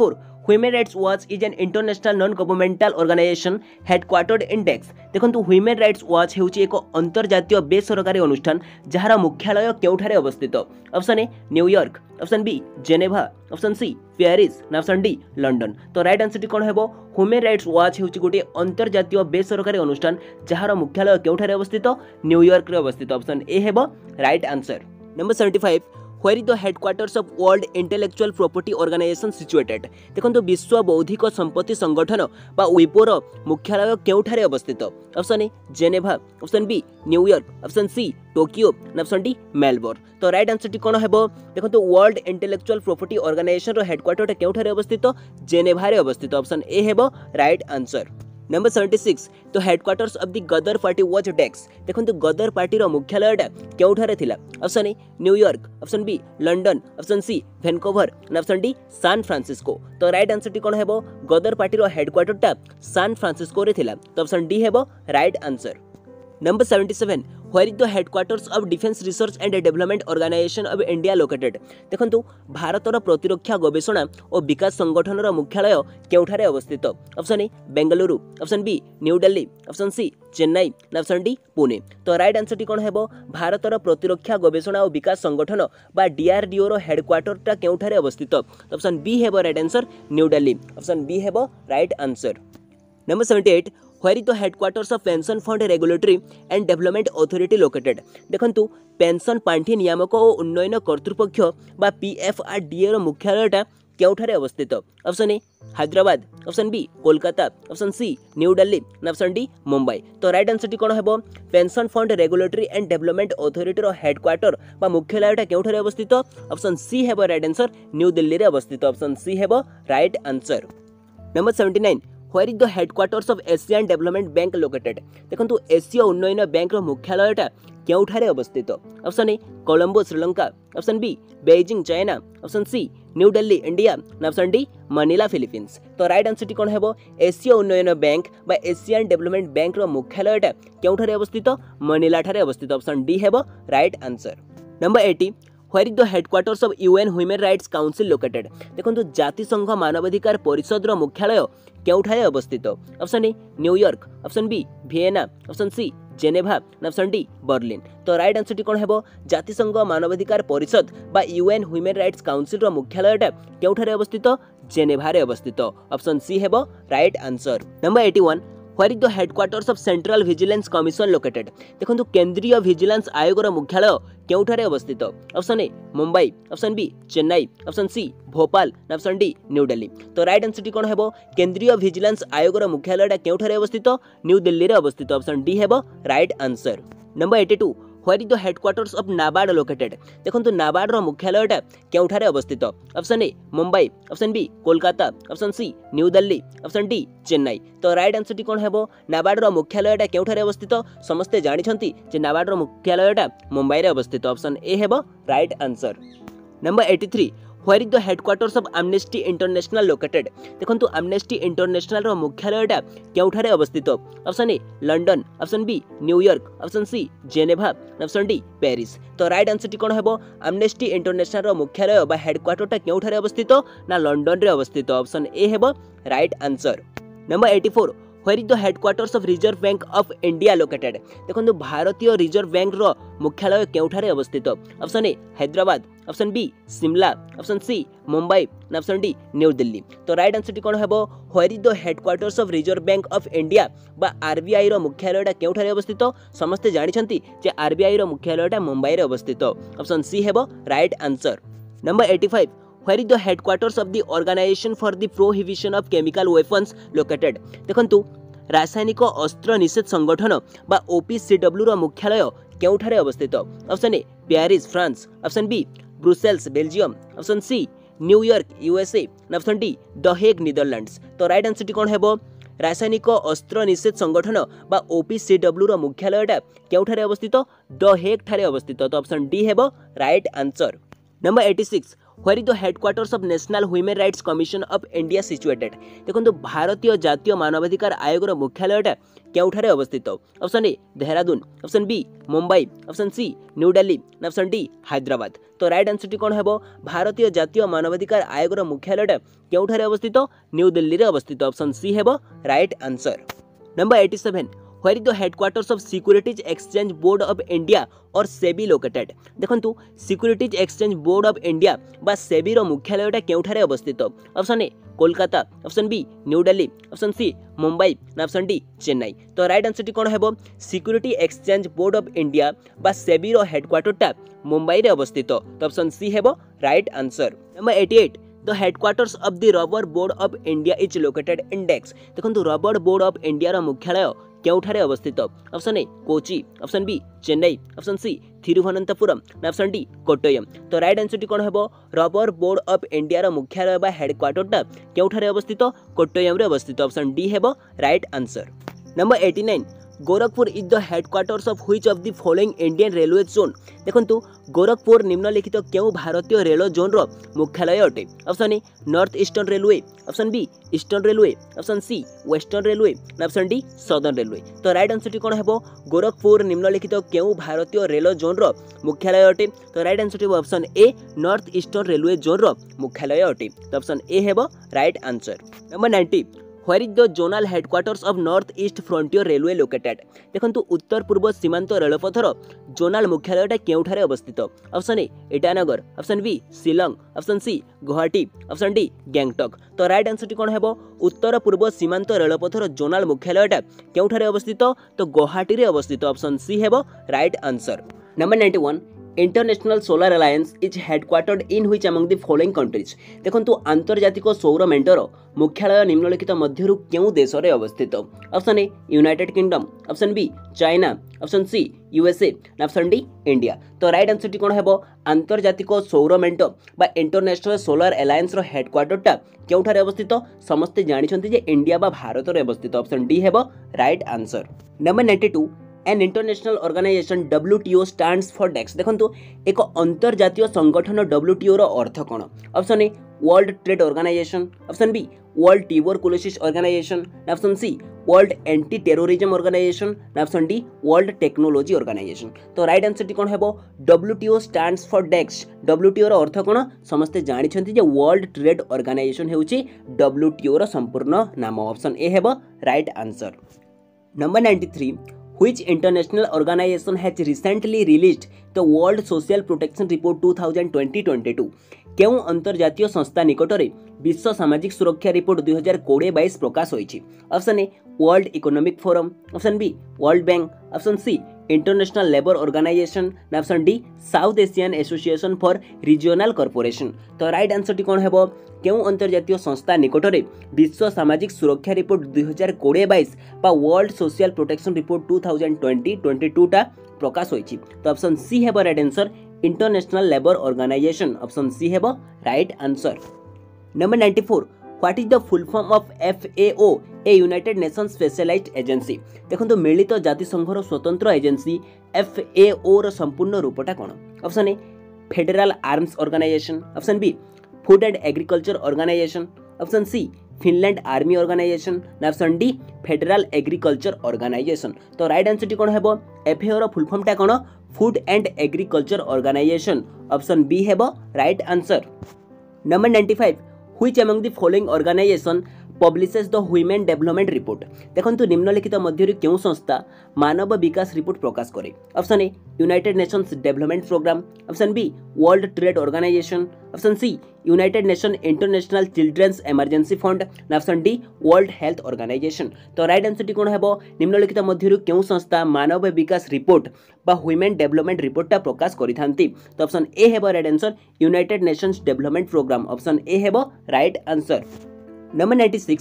human rights watch is an international non governmental organisation headquartered in डेक्स। देखंतु ह्यूमन राइट्स वाच हेउची एक अंतर्जातीय बेसरकारी अनुष्ठान जहार मुख्यालय केउठारे अवस्थित। Option A New York, option B Geneva, option C Paris, option D London. तो right answer टी कोन हेबो ह्यूमन राइट्स वाच हेउची गोटे अंतर्जातीय बेसरकारी अनुष्ठान जहार मुख्यालय केउठारे अवस्थित न्यूयॉर्क रे अवस्थित। ऑप्शन ए हेबो right answer. Number seventy five Where is the headquarters of World Intellectual Property Organization situated? देखो विश्व बौद्धिक संपत्ति संगठन बा विपोर मुख्यालय केउठारे अवस्थित। Option A Geneva, option B New York, option C Tokyo, option D Melbourne. तो राइट आंसर टी कोन हेबो देखो वर्ल्ड इंटेलेक्चुअल प्रॉपर्टी ऑर्गेनाइजेशन रो हेडक्वार्टर केउठारे अवस्थित जेनेभा रे अवस्थित। ऑप्शन ए हेबो right answer. Number seventy six तो headquarters of the Ghadar party was डेक्स। देखो गदर पार्टी रो मुख्यालयटा केउठारे थिला। Option A New York, option B London, option C Vancouver, option D San Francisco. तो राइट आंसर टी कोन हेबो गदर पार्टी रो हेडक्वार्टरटा सैन फ्रांसिस्को रे थिला। तो ऑप्शन डी हेबो right answer. Number seventy seven Where is the headquarters of Defence Research and Development Organization of India located? देखंतु भारतर प्रतिरक्षा गवेषणा और विकास संगठन मुख्यालय केउठारे अवस्थित। Option A Bengaluru, option B new Delhi, option C Chennai, option D Pune. तो राइट आंसर टी कोन हेबो भारतर प्रतिरक्षा गवेषणा और विकास संगठन बा डीआरडीओ रो हेडक्वार्टरटा केउठारे अवस्थित। ऑप्शन बी हेबो right answer New Delhi. Option B हेबो right answer. Number seventy eight Where is the headquarters of Pension Fund Regulatory and Development Authority located? देखंतु पेंशन पांठी नियामक और उन्नयन कर्तृपक्ष बा पीएफआरडीए रो मुख्यालयटा केउठारे अवस्थित। Option A Hyderabad, option B Kolkata, option C new Delhi, option D Mumbai. तो राइट आंसर टी कोन हेबो pension fund regulatory and development authority रो हेडक्वार्टर बा मुख्यालयटा केउठारे अवस्थित। ऑप्शन सी हेबो राइट आंसर न्यू दिल्ली रे अवस्थित। ऑप्शन सी हेबो right answer. Number seventy nine Where is the headquarters of Asian Development Bank located? देखंतु एशिया उन्नयन बैंक रो मुख्यालयटा केउठारे अवस्थित। Option A Colombo Sri Lanka, option B Beijing China, option C new Delhi India, option D Manila Philippines. तो right answer टी कोन हेबो एशिया उन्नयन बैंक बा एशियन डेवलपमेंट बैंक रो मुख्यालयटा केउठारे अवस्थित मनीला ठारे अवस्थित। ऑप्शन डी हेबो right answer. Number eighty Where is the headquarters of U N Human Rights Council located? देखंतु जातिसंघ मानवाधिकार परिषद रो मुख्यालय केउठारे अवस्थित। Option A New York, option B Vienna, option C Geneva, option D Berlin. तो राइट आंसर टी कोन हेबो जातिसंघ मानवाधिकार परिषद बा यूएन ह्यूमन राइट्स काउंसिल रो मुख्यालयटा केउठारे अवस्थित जेनेभा रे अवस्थित। ऑप्शन सी हेबो right answer. Number eighty one Where is the headquarters of Central Vigilance Commission located? देखंतु केंद्रीय विजिलेंस आयोग रो मुख्यालय केउठारे अवस्थित। Option A Mumbai, option B Chennai, option C Bhopal, option D new Delhi. तो राइट आंसर टी कोन हेबो केंद्रीय विजिलेंस आयोग रो मुख्यालयटा केउठारे अवस्थित न्यू दिल्ली रे अवस्थित। ऑप्शन डी हेबो right answer. Number eighty two Where is the headquarters of NABARD located? देखंतु नाबार्ड रो मुख्यालयटा केउठारे अवस्थित। Option A Mumbai, option B Kolkata, option C new Delhi, option D Chennai. तो राइट आंसर टी कोन हेबो नाबार्ड रो मुख्यालयटा केउठारे अवस्थित समस्ते जानि छंती जे नाबार्ड रो मुख्यालयटा मुंबई रे अवस्थित। ऑप्शन ए हेबो right answer. Number eighty three Where is the headquarters of Amnesty International located? देखंतु Amnesty International रो मुख्यालयटा केउठारे अवस्थित। Option A London, option B New York, option C Geneva, option D Paris. तो राइट आंसर टी कोन हेबो Amnesty International रो मुख्यालय बा हेडक्वार्टरटा केउठारे अवस्थित ना लंडन रे अवस्थित। ऑप्शन ए हेबो right answer. Number eighty four Where is the headquarters of Reserve Bank of India located? देखंतु भारतीय रिजर्व बैंक रो मुख्यालय केउठारे अवस्थित। Option A Hyderabad, option B Shimla, option C Mumbai, option D new Delhi. तो राइट आंसर टी कोन हेबो Where is the headquarters of Reserve Bank of India बा आरबीआई रो मुख्यालयटा केउठारे अवस्थित समस्ते जानि छंती जे आरबीआई रो मुख्यालयटा मुंबई रे अवस्थित। ऑप्शन सी हेबो right answer. Number eighty five Where is the headquarters of the Organization for the Prohibition of Chemical Weapons located? देखंतु रासायनिक अस्त्र निषेध संगठन बा ओपीसीडब्ल्यू रो मुख्यालय केउठारे अवस्थित। Option A Paris France, option B Brussels Belgium, option C New York USA, option D the Hague Netherlands. तो राइट आंसर टी कोन हेबो रासायनिक अस्त्र निषेध संगठन बा ओपीसीडब्ल्यू रो मुख्यालयटा केउठारे अवस्थित द हेग ठारे अवस्थित। तो ऑप्शन डी हेबो right answer. Number eighty six where is the headquarters of national human rights commission of India situated देखो भारतीय जातीय मानवाधिकार आयोगर मुख्यालयटा केउठारे अवस्थित option A Dehradun option B Mumbai option C new Delhi option D Hyderabad तो राइट आंसर टी कौन हेबो भारतीय जातीय मानवाधिकार आयोगर मुख्यालयटा केउठारे अवस्थित न्यू दिल्ली रे अवस्थित ऑप्शन सी हेबो right answer number eighty seven where is the headquarters of securities exchange board of India or SEBI located देखंतु securities exchange board of India बा सेबी रो मुख्यालयटा केउठारे अवस्थित option A Kolkata option B new Delhi option C Mumbai option D Chennai तो right answer टी कोन हेबो security exchange board of India बा सेबी रो हेडक्वार्टरटा मुंबई रे अवस्थित तो ऑप्शन सी हेबो right answer number eighty eight the headquarters of the rubber board of India is located in डेक्स देखंतु रबर बोर्ड ऑफ इंडिया रो मुख्यालय केउठारे अवस्थित option A Kochi option B Chennai option C Thiruvananthapuram option D Kottayam तो राइट आंसर टी कोन हेबो रबर बोर्ड ऑफ इंडिया रो मुख्यालय बा हेडक्वार्टरटा केउठारे अवस्थित कोट्टयम रे अवस्थित ऑप्शन डी हेबो right answer number eighty nine Gorakhpur is the headquarters of which of the following Indian railway zone देखंतु गोरखपुर निम्नलिखित केउ भारतीय रेल जोन रो मुख्यालय अटे option A north eastern railway option B eastern railway option C western railway option D southern railway तो right answer टी कोन हेबो गोरखपुर निम्नलिखित केउ भारतीय रेल जोन रो मुख्यालय अटे तो राइट आंसर टी option A north eastern railway zone रो मुख्यालय अटे तो ऑप्शन ए हेबो right answer number ninety where is the zonal headquarters of north east frontier railway located देखंतु उत्तर पूर्व सीमांत रेलपथर जोनल मुख्यालयटा केउठारे अवस्थित option A Itanagar option B Shillong option C Guwahati option D Gangtok तो राइट आंसर टी कोन हेबो उत्तर पूर्व सीमांत रेलपथर जोनल मुख्यालयटा केउठारे अवस्थित तो गुवाहाटी रे अवस्थित ऑप्शन सी हेबो right answer number ninety one international solar alliance is headquartered in which among the following countries देखंतु आंतर्जातिक सौर मेंटर मुख्यालय निम्नलिखित मध्यरु केउ देश रे अवस्थित option A United Kingdom option B China option C USA option D India तो राइट आंसर टी कोन हेबो आंतर्जातिक सौर मेंटर बा इंटरनेशनल सोलार अलायंस रो हेडक्वार्टरटा केउठारे अवस्थित समस्त जानि छथि जे इंडिया बा भारत रे अवस्थित ऑप्शन डी हेबो right answer number ninety two an international organization WTO stands for dash देखंतु एक अंतर्जातीय संगठन डब्ल्यूटीओ रो अर्थ कोन option A world trade organization option B world tuberculosis organization option C world anti terrorism organization option D world technology organization तो right answer टी कोन हेबो WTO stands for dash WTO रो अर्थ कोन समस्त जानि छथि जे वर्ल्ड ट्रेड ऑर्गेनाइजेशन हेउची डब्ल्यूटीओ रो संपूर्ण नाम ऑप्शन ए हेबो right answer number ninety three Which international organization has recently released the World Social Protection Report twenty twenty-two केउ अंतर्जातीय संस्था निकटरे विश्व सामाजिक सुरक्षा रिपोर्ट दुई हजार कोड़े बैश प्रकाश होईछि option A world economic forum option B world bank option C international labour organisation option D south Asian association for regional corporation तो राइट आंसर टी कोन हेबो केउ अंतर्जातीय संस्था निकटरे विश्व सामाजिक सुरक्षा रिपोर्ट दुई हजार कोड़े बैश बा world social protection report twenty twenty-two टा प्रकाश होईछि तो ऑप्शन सी हेबो right answer international labour organisation option C हेबो right answer number ninety four what is the full form of FAO a United Nations specialized agency देखंतु मिलित जाति संघर स्वतंत्र एजेंसी एफएओ रो संपूर्ण रूपटा कोन option A federal arms organization option B food and agriculture organization option C Finland army organization option D federal agriculture organization तो राइट आंसर टी कोन हेबो एफएओ रो फुल फॉर्म टा कोन food and agriculture organization option B हेबो right answer number ninety five which among the following organization publishes the human development report देखंतु निम्नलिखित मध्यरु केउ संस्था मानव विकास रिपोर्ट प्रकाश करे option A United Nations development programme option B world trade organization option C united nation international children's emergency fund option D world health organisation तो राइट आंसर टी कोन हेबो निम्नलिखित मध्यरु केउ संस्था मानव विकास रिपोर्ट बा ह्यूमन डेवलपमेंट रिपोर्टटा प्रकाश करिथांती तो ऑप्शन ए हेबो right answer United Nations development programme option A हेबो right answer number ninety six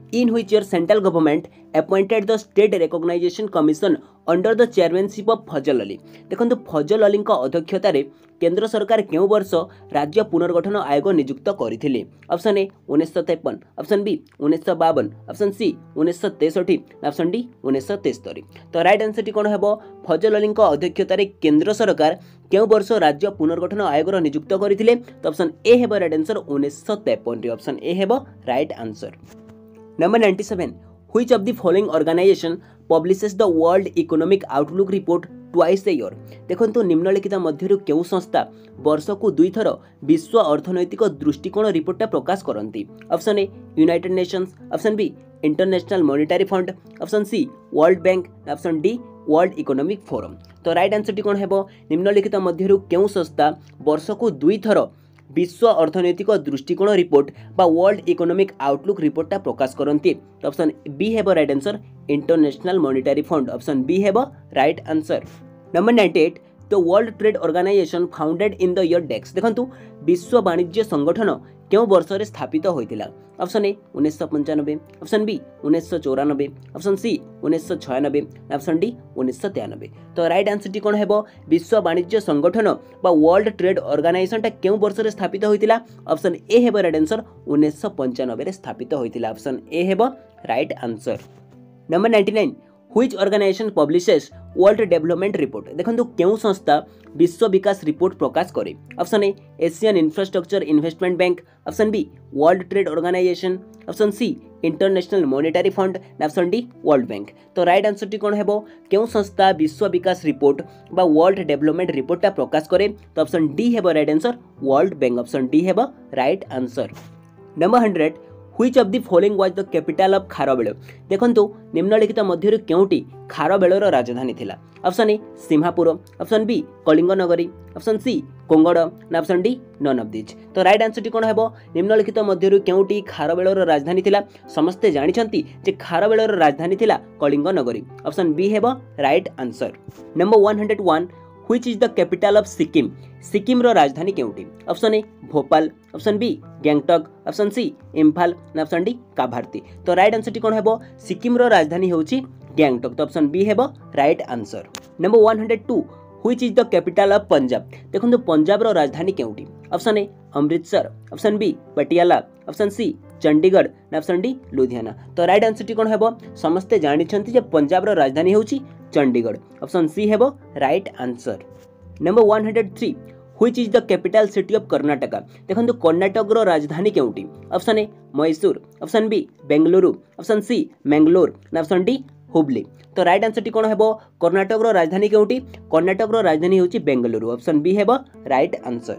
in which year central government appointed the state recognisation commission under the chairmanship of Fazal Ali. देखो फजल अली अध्यक्षतार केंद्र सरकार क्यों वर्ष राज्य पुनर्गठन आयोग नियुक्त करथिले? ऑप्शन ए उन्नीस सौ तिरपन, ऑप्शन बी उन्नीस सौ बावन, ऑप्शन सी उन्नीस सौ तेसठी, ऑप्शन डी उन्नीस सौ तेस्तरी। तो राइट आंसर टी कौन हेबो? फजल अली अध्यक्षतार केंद्र सरकार क्यों वर्ष राज्य पुनर्गठन आयोग नियुक्त करथिले? तो ऑप्शन ए हेबो राइट आंसर उन्नीस सौ तिरपन रे, ऑप्शन ए हेबो राइट आंसर। नंबर सत्तानवे, which of the following organization publishes the world economic outlook report twice a year? देखो निम्नलिखित मध्य क्यों संस्था वर्ष को दुई थर विश्व अर्थनैतिक दृष्टिकोण रिपोर्टा प्रकाश करती? Option A United Nations, option B international monetary fund, option C world bank, option D world economic forum. तो राइट आंसर टी कौन हेबो? निम्नलिखित मध्य क्यों संस्था वर्ष को दुई थर विश्व अर्थनैतिक दृष्टिकोण रिपोर्ट बा वर्ल्ड इकोनॉमिक आउटलुक रिपोर्टा प्रकाश करती? तो ऑप्शन बी हेबो right answer international monetary fund, option B हेबो राइट आंसर। नंबर अट्ठानवे, the world trade organization founded in the year dash? देखंतु विश्व वाणिज्य संगठन क्यों वर्ष रे स्थापित होइतिला? ऑप्शन ए उन्नीस सौ पंचानबे, ऑप्शन बी उन्नीस सौ चौरानबे, ऑप्शन सी उन्नीस सौ छयानबे, ऑप्शन डी उन्नीस सौ तिरानबे। तो राइट आंसर टी कोन हेबो? विश्व वाणिज्य संगठन बा वर्ल्ड ट्रेड ऑर्गेनाइजेशन टा क्यों वर्ष रे स्थापित होइतिला? ऑप्शन ए हेबो राइट आंसर उन्नीस सौ पंचानबे रे स्थापित होइतिला, ऑप्शन ए हेबो राइट आंसर। नंबर निन्यानवे, which organization publishes world development report? देखो क्यों संस्था विश्व विकास रिपोर्ट प्रकाश करे? Option A Asian infrastructure investment bank, option B world trade organization, option C international monetary fund, option D world bank. तो राइट आंसर टी कौन हेबो? क्यों संस्था विश्व विकास रिपोर्ट बा वर्ल्ड डेवलपमेंट रिपोर्टा प्रकाश करे? तो ऑप्शन डी हेबो right answer world bank, option D हेबो right answer. Number hundred, which of the following was the capital of Kharavela? देखंतु निम्नलिखित मध्य क्योंटी खारबेलर राजधानी थिला? Option A Singhapur, option B Kalinga Nagari, option C Kongoda, option D none of this. तो राइट आंसर टी कोन हेबो? निम्नलिखित मध्य क्योंटी खारबेलर राजधानी थिला? समस्ते जानिछंती जे खारबेलर राजधानी थिला कलिंग नगरी, ऑप्शन बी हेबो राइट आंसर। नंबर एक सौ एक, which is the capital of Sikkim? Sikkim रो राजधानी केउटी? Option A Bhopal, option B Gangtok, option C Imphal, option D Kavaratti. तो राइट आंसर टी कोन हेबो? सिक्किम रो राजधानी होची गैंगटॉक, तो ऑप्शन बी हेबो राइट आंसर। नंबर एक सौ दो, which is the capital of Punjab? देखो पंजाब रो राजधानी केउटी? Option A Amritsar, option B Patiala, option C Chandigarh, option D Ludhiana. तो राइट आंसर टी कोन हेबो? समस्ते जानिछंती जे पंजाब रो राजधानी होची चंडीगढ़, ऑप्शन सी हेबो राइट आंसर। नंबर एक सौ तीन, which is the capital city of Karnataka? देखो कर्नाटक रो राजधानी केउटी? Option A Mysore, option B Bengaluru, option C Mangalore, option D Hubli. तो राइट आंसर टी कोन हेबो? कर्नाटक रो राजधानी केउटी? कर्नाटक रो राजधानी होची बेंगलुरु, ऑप्शन बी हेबो राइट आंसर।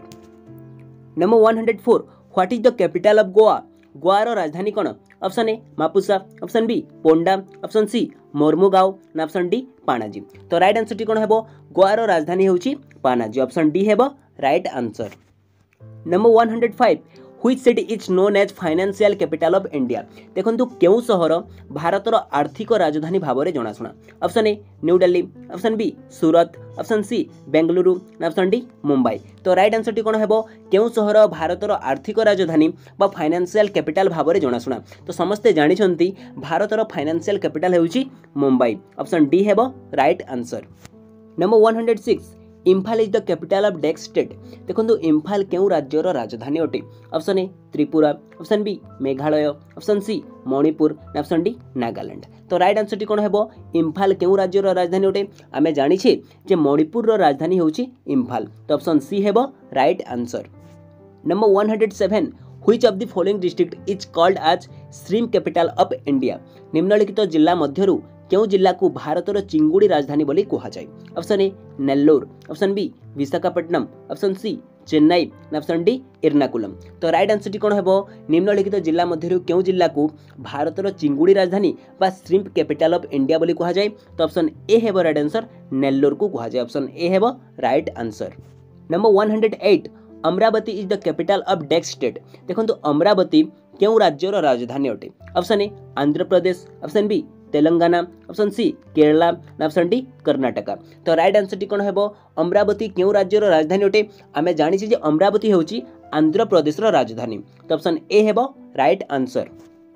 नंबर एक सौ चार, what is the capital of Goa? Goa रो राजधानी कोन? Option A Mapusa, option B Ponda, option C Mormugao, option D Panaji. तो राइट आंसर टी कोन हेबो? गोवा रो राजधानी होची पाणाजी, ऑप्शन डी हेबो राइट आंसर। नंबर एक सौ पाँच, which city is known as financial capital of India? देखंतु क्यों सहर भारतर आर्थिक राजधानी भाव में जनाशुना? Option A New Delhi, option B Surat, option C Bengaluru, option D Mumbai. तो राइट आंसर टी कोन हेबो? क्यों सहर भारतर आर्थिक राजधानी बा फाइनेंशियल कैपिटल भाव में जनाशुना? तो समस्ते जानिछंती भारतर फाइनेंशियल कैपिटल हेउची मुंबई, ऑप्शन डी हेबो राइट आंसर। नंबर एक सौ छह, Imphal is the capital of dash state? देखो इम्फाल क्यों राज्यर राजधानी अटे? Option A Tripura, option B Meghalaya, option C Manipur, option D Nagaland. तो राइट आंसर टी कोन हेबो? इम्फाल क्यों राज्यर राजधानी अटे? आमे जानिछे जे मणिपुर रो राजधानी होची इम्फाल, तो ऑप्शन सी हेबो राइट आंसर। नंबर एक सौ सात, which of the following district is called as shrimp capital of India? निम्नलिखित जिला मध्यरु क्यों जिला को भारतर चिंगुड़ी राजधानी बोली कहा जाए? Option A Nellore, option B Visakhapatnam, option C Chennai, option D Ernakulam. तो राइट आंसर टी कोन हेबो? निम्नलिखित जिला मध्यरु क्यों जिला को भारतर चिंगुड़ी राजधानी बा श्रिम्प कैपिटल ऑफ इंडिया बोली कहा जाए? तो ऑप्शन ए हेबो राइट आंसर नेल्लोर को कहा जाए, ऑप्शन ए हेबो राइट आंसर। नंबर एक सौ आठ, Amaravati is the capital of dash state? देखो अमरावती क्यों राज्यर राजधानी अटे? Option A Andhra Pradesh, option B Telangana, option C Kerala, option D Karnataka. तो राइट आंसर टी कोन हेबो? अमरावती क्यों राज्यर राजधानी अटे? आमे जानिछि जे अमरावती हेउची आंध्र प्रदेश रो राजधानी, तो ऑप्शन ए हेबो right answer.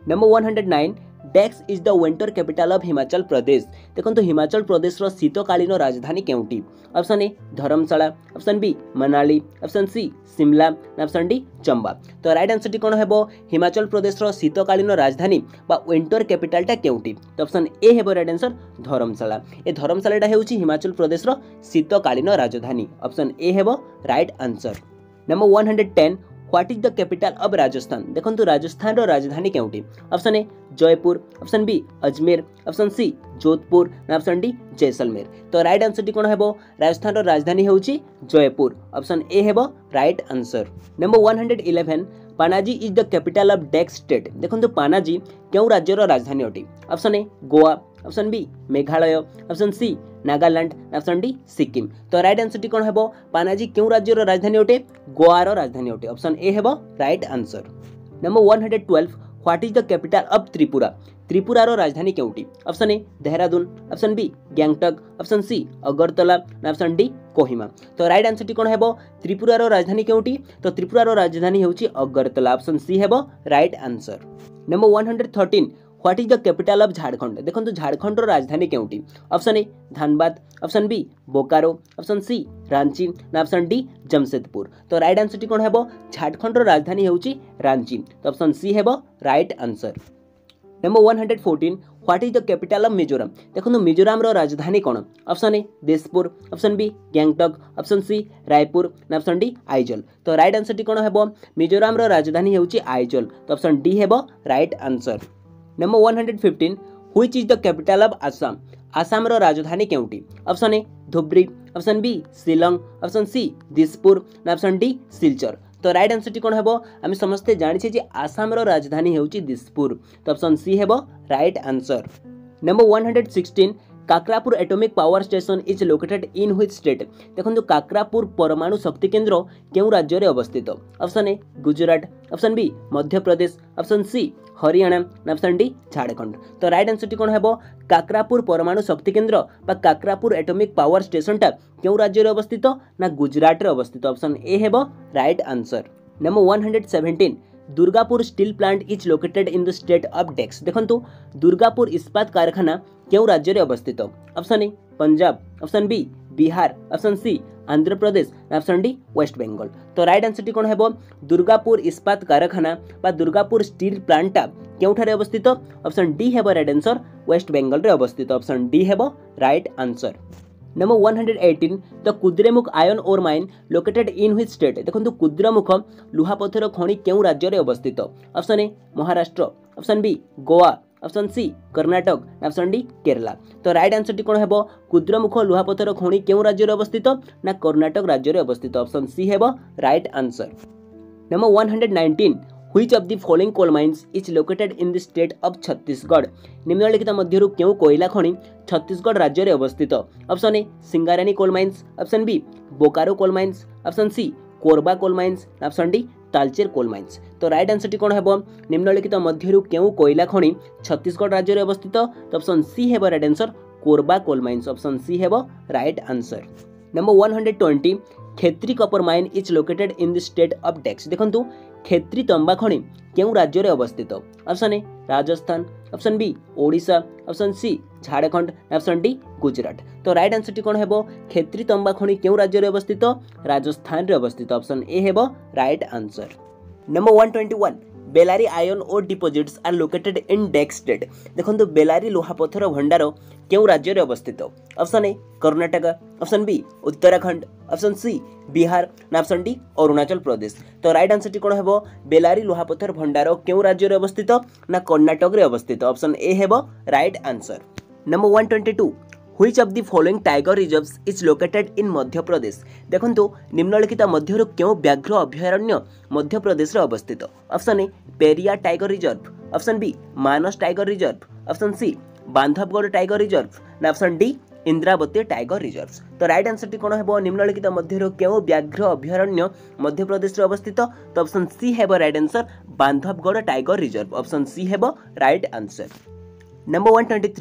Number one hundred nine dash is the winter capital of Himachal Pradesh. देखो हिमाचल प्रदेश रो शीतकालीन राजधानी केउटी? Option A Dharamshala, option B Manali, option C Shimla, option D Chamba. तो राइट आंसर टी कोन हेबो? हिमाचल प्रदेश रो शीतकालीन राजधानी बा विंटर कैपिटलटा केउटी? तो ऑप्शन ए हेबो राइट आंसर धर्मशाला। ए धर्मशालाटा हेउची हिमाचल प्रदेश रो शीतकालीन राजधानी। ऑप्शन ए हेबो right answer. Number one hundred ten what is the capital of Rajasthan? देखो राजस्थान रो राजधानी केउटी? Option A Jaipur, option B Ajmer, option C Jodhpur, option D Jaisalmer. तो राइट आंसर टी कोन हेबो? राजस्थान रो राजधानी हेउची जयपुर। ऑप्शन ए हेबो right answer. Number one hundred eleven Panaji is the capital of dash state. देखो पानाजी क्यों राज्यर राजधानी अटे? Option A Goa, option B Meghalaya, option C Nagaland, option D Sikkim. तो राइट आंसर टी कोन हेबो? पानाजी क्यों राज्यर राजधानी अटे? गोवा रो राजधानी अटे। ऑप्शन ए हेबो right answer. Number one hundred twelve what is the capital of Tripura? Tripura रो राजधानी केउटी? Option A Dehradun, option B Gangtok, option C Agartala, option D Kohima. तो राइट आंसर टी कोन हेबो? त्रिपुरा रो राजधानी केउटी? तो त्रिपुरा रो राजधानी हेउची अगरतला। ऑप्शन सी हेबो right answer. Number one hundred thirteen what is the capital of Jharkhand? देखो झारखंड रो राजधानी केउटी? Option A Dhanbad, option B Bokaro, option C Ranchi, option D Jamshedpur. तो राइट आंसर टी कोन हेबो? झारखंड रो राजधानी हेउची रांची। तो ऑप्शन सी हेबो right answer. Number one hundred fourteen what is the capital of Mizoram? देखो मिजोरम रो राजधानी कौन? Option A Dispur, option B Gangtok, option C Raipur, option D Aizawl. तो राइट आंसर टी कोन हेबो? मिजोरम रो राजधानी हेउची आइजल। तो ऑप्शन डी हेबो right answer. Number one hundred fifteen which is the capital of Assam? Assam रो राजधानी केउटी? Option A Dhubri, option B Shillong, option C Dispur, option D Silchar. तो राइट आंसर टी कोन हेबो? आम समस्ते जानिछे जे आसाम रो राजधानी हेउची दिसपुर। तो ऑप्शन सी हेबो right answer. Number one hundred sixteen Kakrapar atomic power station is located in which state? देखो काकरापुर परमाणु शक्ति केंद्र केउ राज्य रे अवस्थित? Option A Gujarat, option B Madhya Pradesh, option C Haryana, option D Jharkhand. तो राइट आंसर टी कोन हेबो? काकरापुर परमाणु शक्ति केंद्र बा काकरापुर एटॉमिक पावर स्टेशनटा केउ राज्य रे अवस्थित? ना गुजरात रे अवस्थित। ऑप्शन ए हेबो right answer. Number one hundred seventeen Durgapur steel plant is located in the state of dash. देखो दुर्गापुर इस्पात कारखाना केउ राज्य रे अवस्थित? Option A Punjab, option B Bihar, option C Andhra Pradesh, option D West Bengal. तो राइट आंसर टी कोन हेबो? दुर्गापुर इस्पात कारखाना बा दुर्गापुर स्टील प्लांटा केउठारे अवस्थित? ऑप्शन डी हेबो राइट आंसर वेस्ट बेंगल रे अवस्थित। ऑप्शन डी हेबो right answer. Number one hundred eighteen the Kudremukh iron ore mine located in which state? देखो कुद्रेमुख लुहापथर खଣି केउ राज्य रे अवस्थित? Option A Maharashtra, option B Goa, option C Karnataka, option D Kerala. तो राइट आंसर टी कोन हेबो? कुद्रेमुख लुहापथर खଣି केउ राज्य रे अवस्थित? ना कर्नाटक राज्य रे अवस्थित। ऑप्शन सी हेबो right answer. Number one hundred nineteen which of the following coal mines is located in the state of Chhattisgarh? निम्नलिखित मध्यरु केउ कोयला खଣି छत्तीसगढ़ राज्य रे अवस्थित? Option A Singareni coal mines, option B Bokaro coal mines, option C Korba coal mines, option D Talcher coal mines. तो right answer टी कोन हेबो? निम्नलिखित मध्यरु केउ कोयला खଣି छत्तीसगढ़ राज्य रे अवस्थित? तो ऑप्शन सी हेबो right answer Korba coal mines. Option C हेबो right answer. Number one hundred twenty Khetri copper mine is located in the state of dash. देखंतु खेत्री तंबा खଣି केउ राज्य रे अवस्थित? Option A Rajasthan, option B Odisha, option C Jharkhand, option D Gujarat. तो राइट आंसर टी कोन हेबो? खेत्री तंबा खଣି केउ राज्य रे अवस्थित? राजस्थान रे अवस्थित। ऑप्शन ए हेबो right answer. Number one twenty one Bellary iron ore deposits are located in dash state. देखंतु बेलारी लोहापथर भंडार केउ राज्य रे अवस्थित? Option A Karnataka, option B Uttarakhand, option C Bihar, option D Arunachal Pradesh. तो राइट आंसर टी कोन हेबो? बेलारी लोहापथर भंडार केउ राज्य रे अवस्थित? ना कर्नाटक रे अवस्थित। ऑप्शन ए हेबो right answer. Number one twenty two which of the following tiger reserves is located in Madhya Pradesh? देखंतु निम्नलिखित मध्यरु केउ व्याघ्र अभयारण्य मध्य प्रदेश रे अवस्थित? Option A Periyar tiger reserve, option B Manas tiger reserve, option C Bandhavgarh tiger reserve, option D Indravati tiger reserves. तो right answer टी कोन हेबो? निम्नलिखित मध्यरु केउ व्याघ्र अभयारण्य मध्य प्रदेश रे अवस्थित? तो ऑप्शन सी हेबो right answer Bandhavgarh tiger reserve. Option C हेबो right answer. Number one twenty three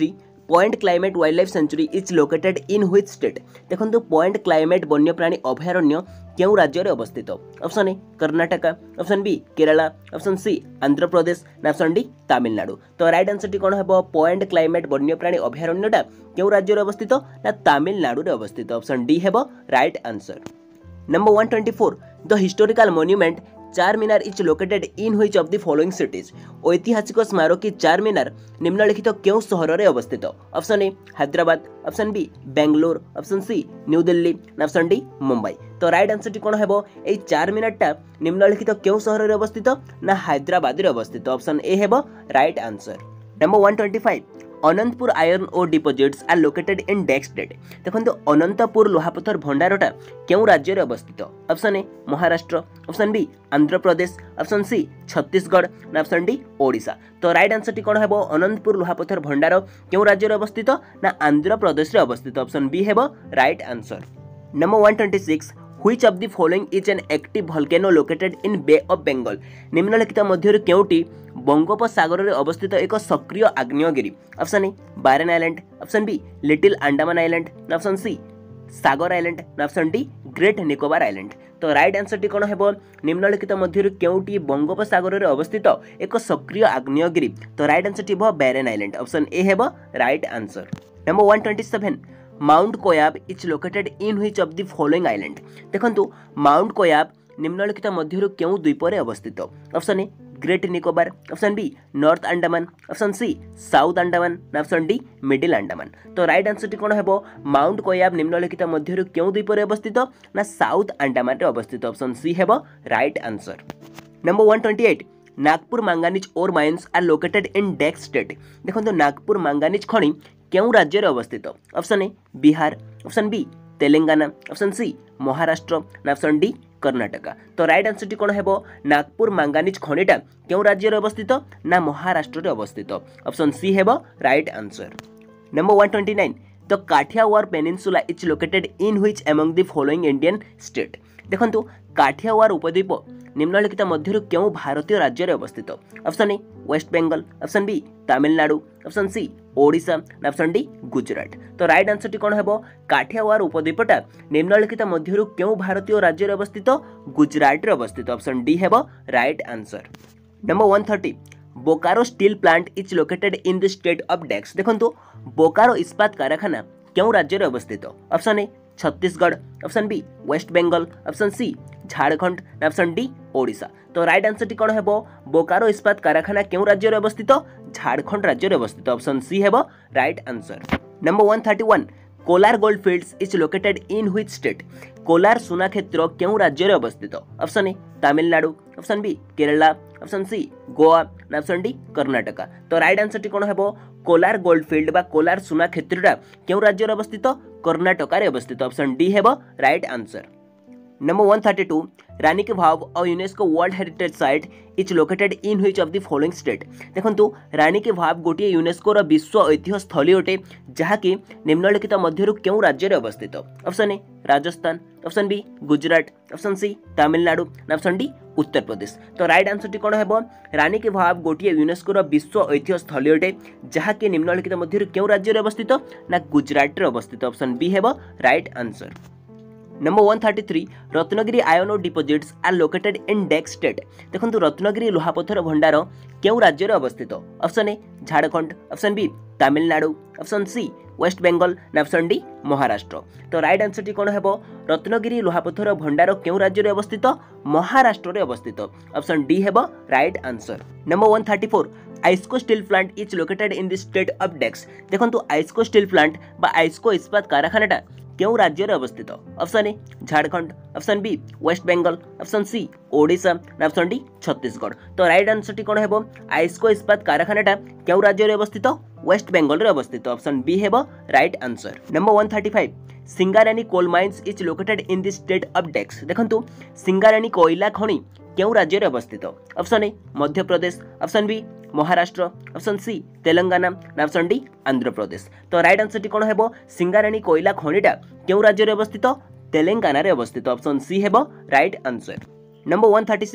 Point Calimere wildlife sanctuary is located in which state. देखो पॉइंट क्लाइमेट वन्यप्राणी अभयारण्य केउ राज्य रे अवस्थित? Option A Karnataka, option B Kerala, option C Andhra Pradesh, option D Tamil Nadu. तो राइट आंसर टी कोन हेबो? पॉइंट क्लाइमेट वन्यप्राणी अभयारण्यटा केउ राज्य रे अवस्थित? ना तमिलनाडु रे अवस्थित। ऑप्शन डी हेबो right answer. Number one twenty four the historical monument Charminar is located in which of the following cities. ऐतिहासिक स्मारकी चारमीनार निम्नलिखित केउ सहर रे अवस्थित? Option A Hyderabad, option B Bangalore, option C new Delhi, option D Mumbai. तो राइट आंसर टी कोन हेबो? ए चारमीनारटा निम्नलिखित केउ सहर रे अवस्थित? ना हैदराबाद रे अवस्थित। ऑप्शन ए हेबो right answer. Number one twenty five Anantapur iron ore deposits are located in dash state. देखो अनंतपुर लुहापथर भंडारटा केउ राज्य रे अवस्थित? Option A Maharashtra, option B Andhra Pradesh, option C Chhattisgarh, option D Odisha. तो राइट आंसर टी कोन हेबो? अनंतपुर लुहापथर भंडार केउ राज्य रे अवस्थित? ना आंध्र प्रदेश रे अवस्थित। ऑप्शन बी हेबो right answer. Number one twenty six Which of the following is an active volcano located in Bay of Bengal? निम्नलिखित मध्यरु केउटी बंगोपसागर रे अवस्थित एक सक्रिय आग्नेयगिरी? Option A Barren Island, option B Little Andaman Island, option C Sagar Island, option D Great Nicobar Island. तो right answer टी कोन हेबो? निम्नलिखित मध्यरु केउटी बंगोपसागर रे अवस्थित एक सक्रिय आग्नेयगिरी? तो राइट आंसर टी हेबो बारेन आइलैंड। ऑप्शन ए हेबो right answer. Number one twenty seven Mount Koyob is located in which of the following island. देखंतु माउंट कोयाब निम्नलिखित मध्यरु केउ द्वीप रे अवस्थित? Option A Great Nicobar, option B North Andaman, option C South Andaman, option D Middle Andaman. तो right answer टी कोन हेबो? माउंट कोयाब निम्नलिखित मध्यरु केउ द्वीप रे अवस्थित? ना साउथ अंडमान रे अवस्थित। ऑप्शन सी हेबो right answer. Number one twenty eight Nagpur manganese ore mines are located in dash state. देखो नागपुर मैंगानीज खଣି केउ राज्य रे अवस्थित? Option A Bihar, option B Telangana, option C Maharashtra, option D Karnataka. तो राइट आंसर टी कोन हेबो? नागपुर मैंगानीज खणिटा केउ राज्य रे अवस्थित? ना महाराष्ट्र रे अवस्थित। ऑप्शन सी हेबो right answer. Number one twenty nine the Kathiawar peninsula is located in which among the following Indian state. देखंतु काठियावाड़ उपद्वीप निम्नलिखित मध्यरु केउ भारतीय राज्य रे अवस्थित? Option A West Bengal, option B Tamil Nadu, option C Odisha, option D Gujarat. तो राइट आंसर टी कोन हेबो? काठियावाड़ उपद्वीपटा निम्नलिखित मध्यरु केउ भारतीय राज्य रे अवस्थित? गुजरात रे अवस्थित। ऑप्शन डी हेबो right answer. Number one thirty Bokaro steel plant is located in the state of dash. देखंतु बोकारो इस्पात कारखाना केउ राज्य रे अवस्थित? Option A Chhattisgarh, option B West Bengal, option C Jharkhand, option D Odisha. तो राइट आंसर टी कोन हेबो? बोकारो इस्पात कारखाना केउ राज्य रे अवस्थित? झारखंड राज्य रे अवस्थित। ऑप्शन सी हेबो right answer. Number one thirty one Kolar gold fields is located in which state. Kolar सुना क्षेत्र केउ राज्य रे अवस्थित? Option A Tamil Nadu, option B Kerala, option C Goa, option D Karnataka. तो राइट आंसर टी कोन हेबो? कोलार गोल्ड फील्ड बा कोलार सुना क्षेत्रटा केउ राज्य रे अवस्थित? कर्नाटक रे अवस्थित। ऑप्शन डी हेबो right answer. Number one thirty two Rani ki Vav और UNESCO world heritage site is located in which of the following state. देखंतु रानी की भाव गोटे यूनेस्को रो विश्व ऐतिह्य स्थली अटे जहाँकि निम्नलिखित मध्यरु केउ राज्य रे अवस्थित? Option A Rajasthan, option B Gujarat, option C Tamil Nadu, option D Uttar Pradesh. तो राइट आंसर टी कोन हेबो? रानी की भाव गोटे यूनेस्को रो विश्व ऐतिह्य स्थली अटे जहाँकि निम्नलिखित मध्यरु केउ राज्य रे अवस्थित? ना गुजरात रे अवस्थित। ऑप्शन बी हेबो right answer. Number one thirty three Ratnagiri iron ore deposits are located in dash state. देखंतु रत्नगिरी लुहापथर भंडार केउ राज्य रे अवस्थित? Option A Jharkhand, option B Tamil Nadu, option C West Bengal, option D Maharashtra. तो राइट आंसर टी कोन हेबो? रत्नगिरी लुहापथर भंडार केउ राज्य रे अवस्थित? महाराष्ट्र रे अवस्थित। ऑप्शन डी हेबो right answer. Number one thirty four IISCO steel plant is located in the state of dash. देखंतु आइस्को स्टील प्लांट बा आइस्को इस्पात कारखानाटा केउ राज्य रे अवस्थित? Option A Jharkhand, option B West Bengal, option C Odisha, option D Chhattisgarh. तो right answer टी कोन हेबो? आइस्को इस्पात कारखानाटा केउ राज्य रे अवस्थित? वेस्ट बेंगल रे अवस्थित। ऑप्शन बी हेबो right answer. Number one thirty five Singareni coal mines is located in the state of dash. देखंतु सिंगारानी कोयला खଣି केउ राज्य रे अवस्थित? Option A Madhya Pradesh, option B Maharashtra, option C Telangana, option D Andhra Pradesh. तो राइट आंसर टी कोन हेबो? सिंगारानी कोयला खणिटा केउ राज्य रे अवस्थित? तेलंगाना रे अवस्थित। ऑप्शन सी हेबो right answer. Number one thirty six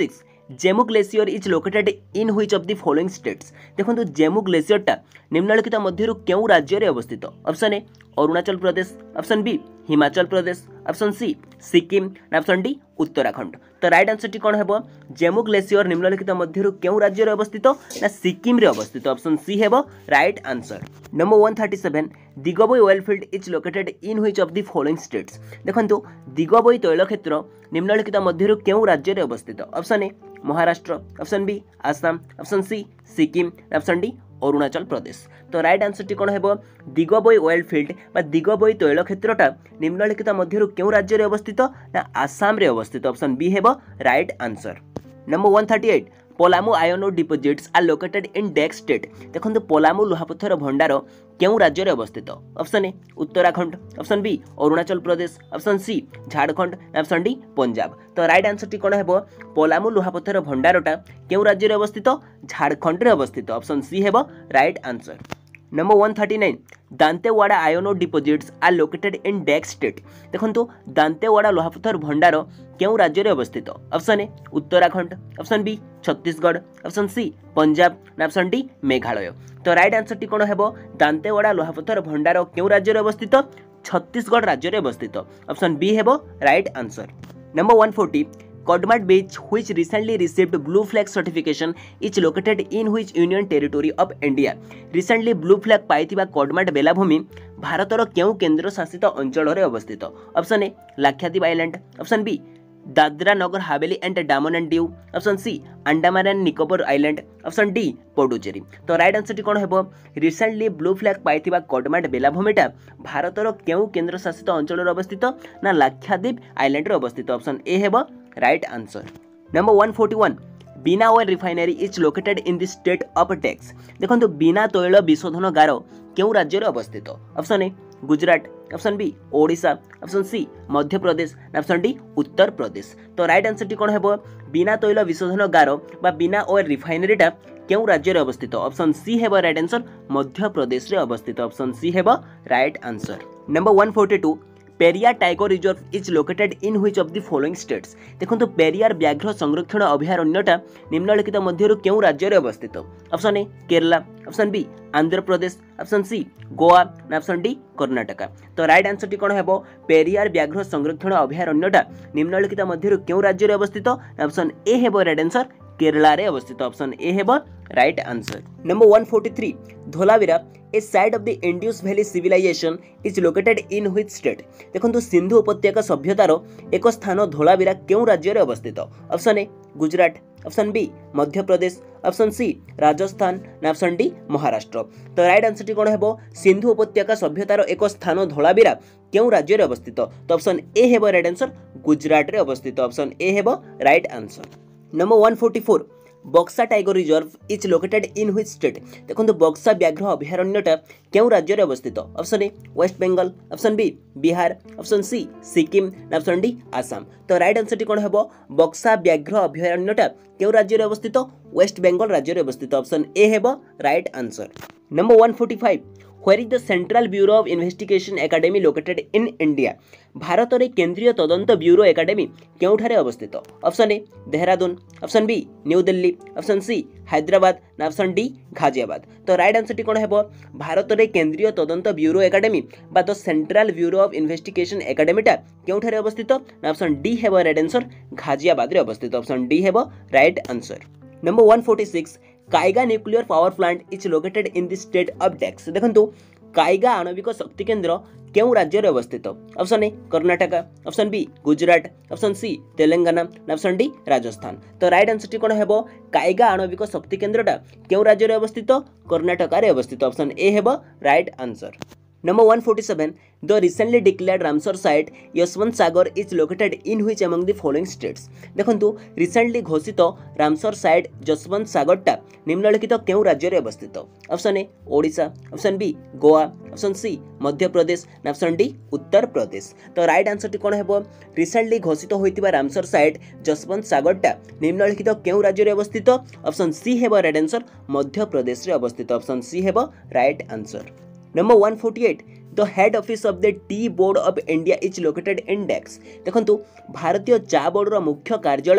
Zemu glacier is located in which of the following states. देखो जेमू ग्लेशियरटा निम्नलिखित मध्य क्यों राज्य अवस्थित। Option A Arunachal Pradesh, option B Himachal Pradesh, option C Sikkim, option D Uttarakhand. तो राइट आंसर टी कौन है? जेमू ग्लेशियर निम्नलिखित मध्य क्यों राज्य अवस्थित ना सिक्किम रे अवस्थित। ऑप्शन सी है right answer. Number one thirty seven Digboi oil field is located in which of the following states. देखो दिगबई तैल क्षेत्र निम्नलिखित मध्य क्यों राज्य अवस्थित। Option A Maharashtra, option B Assam, option C Sikkim, option D Arunachal Pradesh. तो राइट आंसर टी कौन है? दिगबई ऑयल फील्ड बा दिगबई तैल क्षेत्रटा निम्नलिखित मध्य क्यों राज्य अवस्थित ना आसाम रे अवस्थित। ऑप्शन बी है right answer. Number one thirty eight Palamu iron ore deposits are located in dash state. देखो पलामू लुहापथर भंडार क्यों राज्य अवस्थित। Option A Uttarakhand, option B Arunachal Pradesh, option C Jharkhand, option D Punjab. तो राइट आंसर टी कौन है? पलामू लुहापथर भंडारटा क्यों राज्य अवस्थित? झारखंड रे अवस्थित। ऑप्शन सी है right answer. Number one thirty nine Dantewada iron ore deposits are located in dash state. देखो दांतेवाड़ा लुहापथर भंडार क्यों राज्य अवस्थित। Option A Uttarakhand, option B Chhattisgarh, option C Punjab, option D Meghalaya. तो राइट आंसर टी कौन है? दांतेवाड़ा लुहापथर भंडार क्यों राज्य अवस्थित? छत्तीसगढ़ राज्य अवस्थित। ऑप्शन बी है right answer. Number one forty Kodmat beach which recently received blue flag certification is located in which union territory of India। recently blue flag पाइथिबा कोडमाट बेलाभूमि भारतर केउ केंद्र शासित अंचल रे अवस्थित। Option A Lakshadweep island, option B Dadra Nagar Haveli and Daman and Diu, option C Andaman and Nicobar island, option D Puducherry. तो राइट आंसर टी कौन है? रिसेंटली ब्लू फ्लैग पाइथिबा कोडमाट बेलाभूमिटा भारतर केउ केंद्र शासित अंचल रे अवस्थित ना लाक्षाद्वीप आइलैंड रे अवस्थित। ऑप्शन ए है right answer. Number one forty one Bina oil refinery is located in the state of dash. देखो बीना तैल विशोधन गार क्यों राज्य अवस्थित। Option A Gujarat, option B Odisha, option C Madhya Pradesh, option D Uttar Pradesh. तो राइट आंसर टी कौन है? बीना तैल विशोधन गार बा बीना ऑयल रिफाइनरीटा क्यों राज्य अवस्थित। ऑप्शन सी है राइट आंसर मध्य प्रदेश रे अवस्थित। ऑप्शन सी है right answer. Number one forty two Periyar tiger reserve is located in which of the following states. देखो तो पेरियार व्याघ्र संरक्षण अभयारण्यटा निम्नलिखित मध्य क्यों राज्य अवस्थित। Option A Kerala, option B Andhra Pradesh, option C Goa, option D Karnataka. तो राइट आंसर टी कौन है? पेरियार व्याघ्र संरक्षण अभयारण्यटा निम्नलिखित मध्य क्यों राज्य अवस्थित। ऑप्शन ए है राइट आंसर केरला रे अवस्थित। ऑप्शन ए है right answer. Number one forty three Dholavira a site of the Indus valley civilisation is located in which state. देखो सिंधु उपत्यका सभ्यतार एक स्थान धोलावीरा क्यों राज्य अवस्थित। Option A Gujarat, option B Madhya Pradesh, option C Rajasthan, option D Maharashtra. तो राइट आंसर टी कौन है? सिंधु उपत्यका सभ्यतार एक स्थान धोलावीरा क्यों राज्य अवस्थित। तो ऑप्शन ए है राइट आंसर गुजरात रे अवस्थित। ऑप्शन ए है right answer. Number one forty four Buxa tiger reserve is located in which state. देखो बक्सा व्याघ्र अभयारण्यटा क्यों राज्य अवस्थित। Option A West Bengal, option B Bihar, option C Sikkim, option D Assam. तो राइट आंसर टी कौन है? बक्सा व्याघ्र अभयारण्यटा क्यों राज्य अवस्थित? वेस्ट बेंगल राज्य अवस्थित। ऑप्शन ए है right answer. Number one forty five Where is the Central Bureau of Investigation Academy located in India? Bharat रे केंद्रीय तदंत ब्यूरो एकाडेमी केउठारे अवस्थित। Option A Dehradun, option B new Delhi, option C Hyderabad, option D Ghaziabad. तो right answer टी कौन है? भारत रे केंद्रीय तदंत ब्यूरो एकाडेमी बा the Central Bureau of Investigation एकाडेमीटा केउठारे अवस्थित। ऑप्शन डी है राइट आंसर गाजियाबाद रे अवस्थित। ऑप्शन डी है right answer. Number one forty six Kaiga nuclear power plant is located in the state of dash. देखो काइगा आणविक शक्ति केंद्र क्यों राज्य अवस्थित। Option A Karnataka, option B Gujarat, option C Telangana, option D Rajasthan. तो राइट आंसर टी कौन है? काइगा आणविक शक्ति केंद्रटा क्यों राज्य अवस्थित? कर्नाटक रे अवस्थित। ऑप्शन ए है right answer. Number one forty seven the recently declared Ramsar site Yashwant Sagar is located in which among the following states. देखो रिसेंटली घोषित रामसर साइट यशवंत सागरटा निम्नलिखित क्यों राज्य अवस्थित। Option A Odisha, option B Goa, option C Madhya Pradesh, option D Uttar Pradesh. तो right answer टी कौन है? रिसेंटली घोषित होइतिबा रामसर साइट यशवंत सागरटा निम्नलिखित क्यों राज्य अवस्थित। ऑप्शन सी है राइट आंसर मध्य प्रदेश रे अवस्थित। ऑप्शन सी है right answer. Number one forty eight the head office of the tea board of India is located in dash. देखो भारतीय चा बोर्डर मुख्य कार्यालय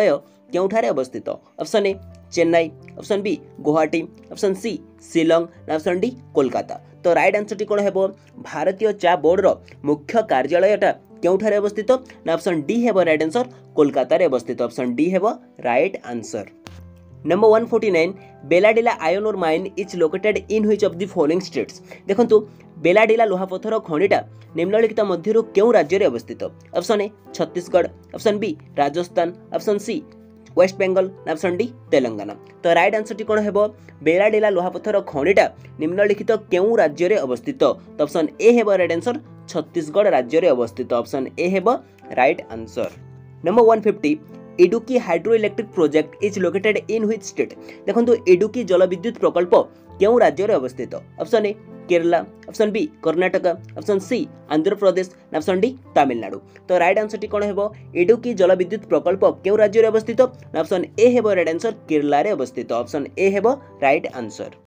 केउठारे अवस्थित? Option A Chennai, option B Guwahati, option C Shillong ना ऑप्शन डी कोलकाता। तो राइट आंसर टी कोन हेबो? भारतीय चा बोर्ड रो मुख्य कार्यालयटा केउठारे अवस्थित ना ऑप्शन डी हेबो राइट आंसर कोलकाता रे अवस्थित। ऑप्शन डी हेबो right answer. Number one forty nine Bailadila iron ore mine is located in which of the following states? देखंतु बेलाडिला लुहापथर खणिटा निम्नलिखित मध्यरु केउ राज्य रे अवस्थित? Option A Chhattisgarh, option B Rajasthan, option C West Bengal, option D Telangana. तो राइट आंसर टी कोन हेबो? बेलाडिला लुहापथर खणिटा निम्नलिखित केउ राज्य रे अवस्थित? तो ऑप्शन ए हेबो राइट आंसर छत्तीसगढ़ राज्य रे अवस्थित। ऑप्शन ए हेबो right answer. Number one fifty Idukki hydro electric project is located in which state? देखंतु इडुकी जलविद्युत प्रकल्प केउ राज्य रे अवस्थित? Option A Kerala, option B Karnataka, option C Andhra Pradesh, option D Tamil Nadu. तो राइट आंसर टी कोन हेबो? इडुकी जलविद्युत प्रकल्प केउ राज्य रे अवस्थित? ऑप्शन ए हेबो राइट आंसर केरला रे अवस्थित। ऑप्शन ए हेबो राइट आंसर।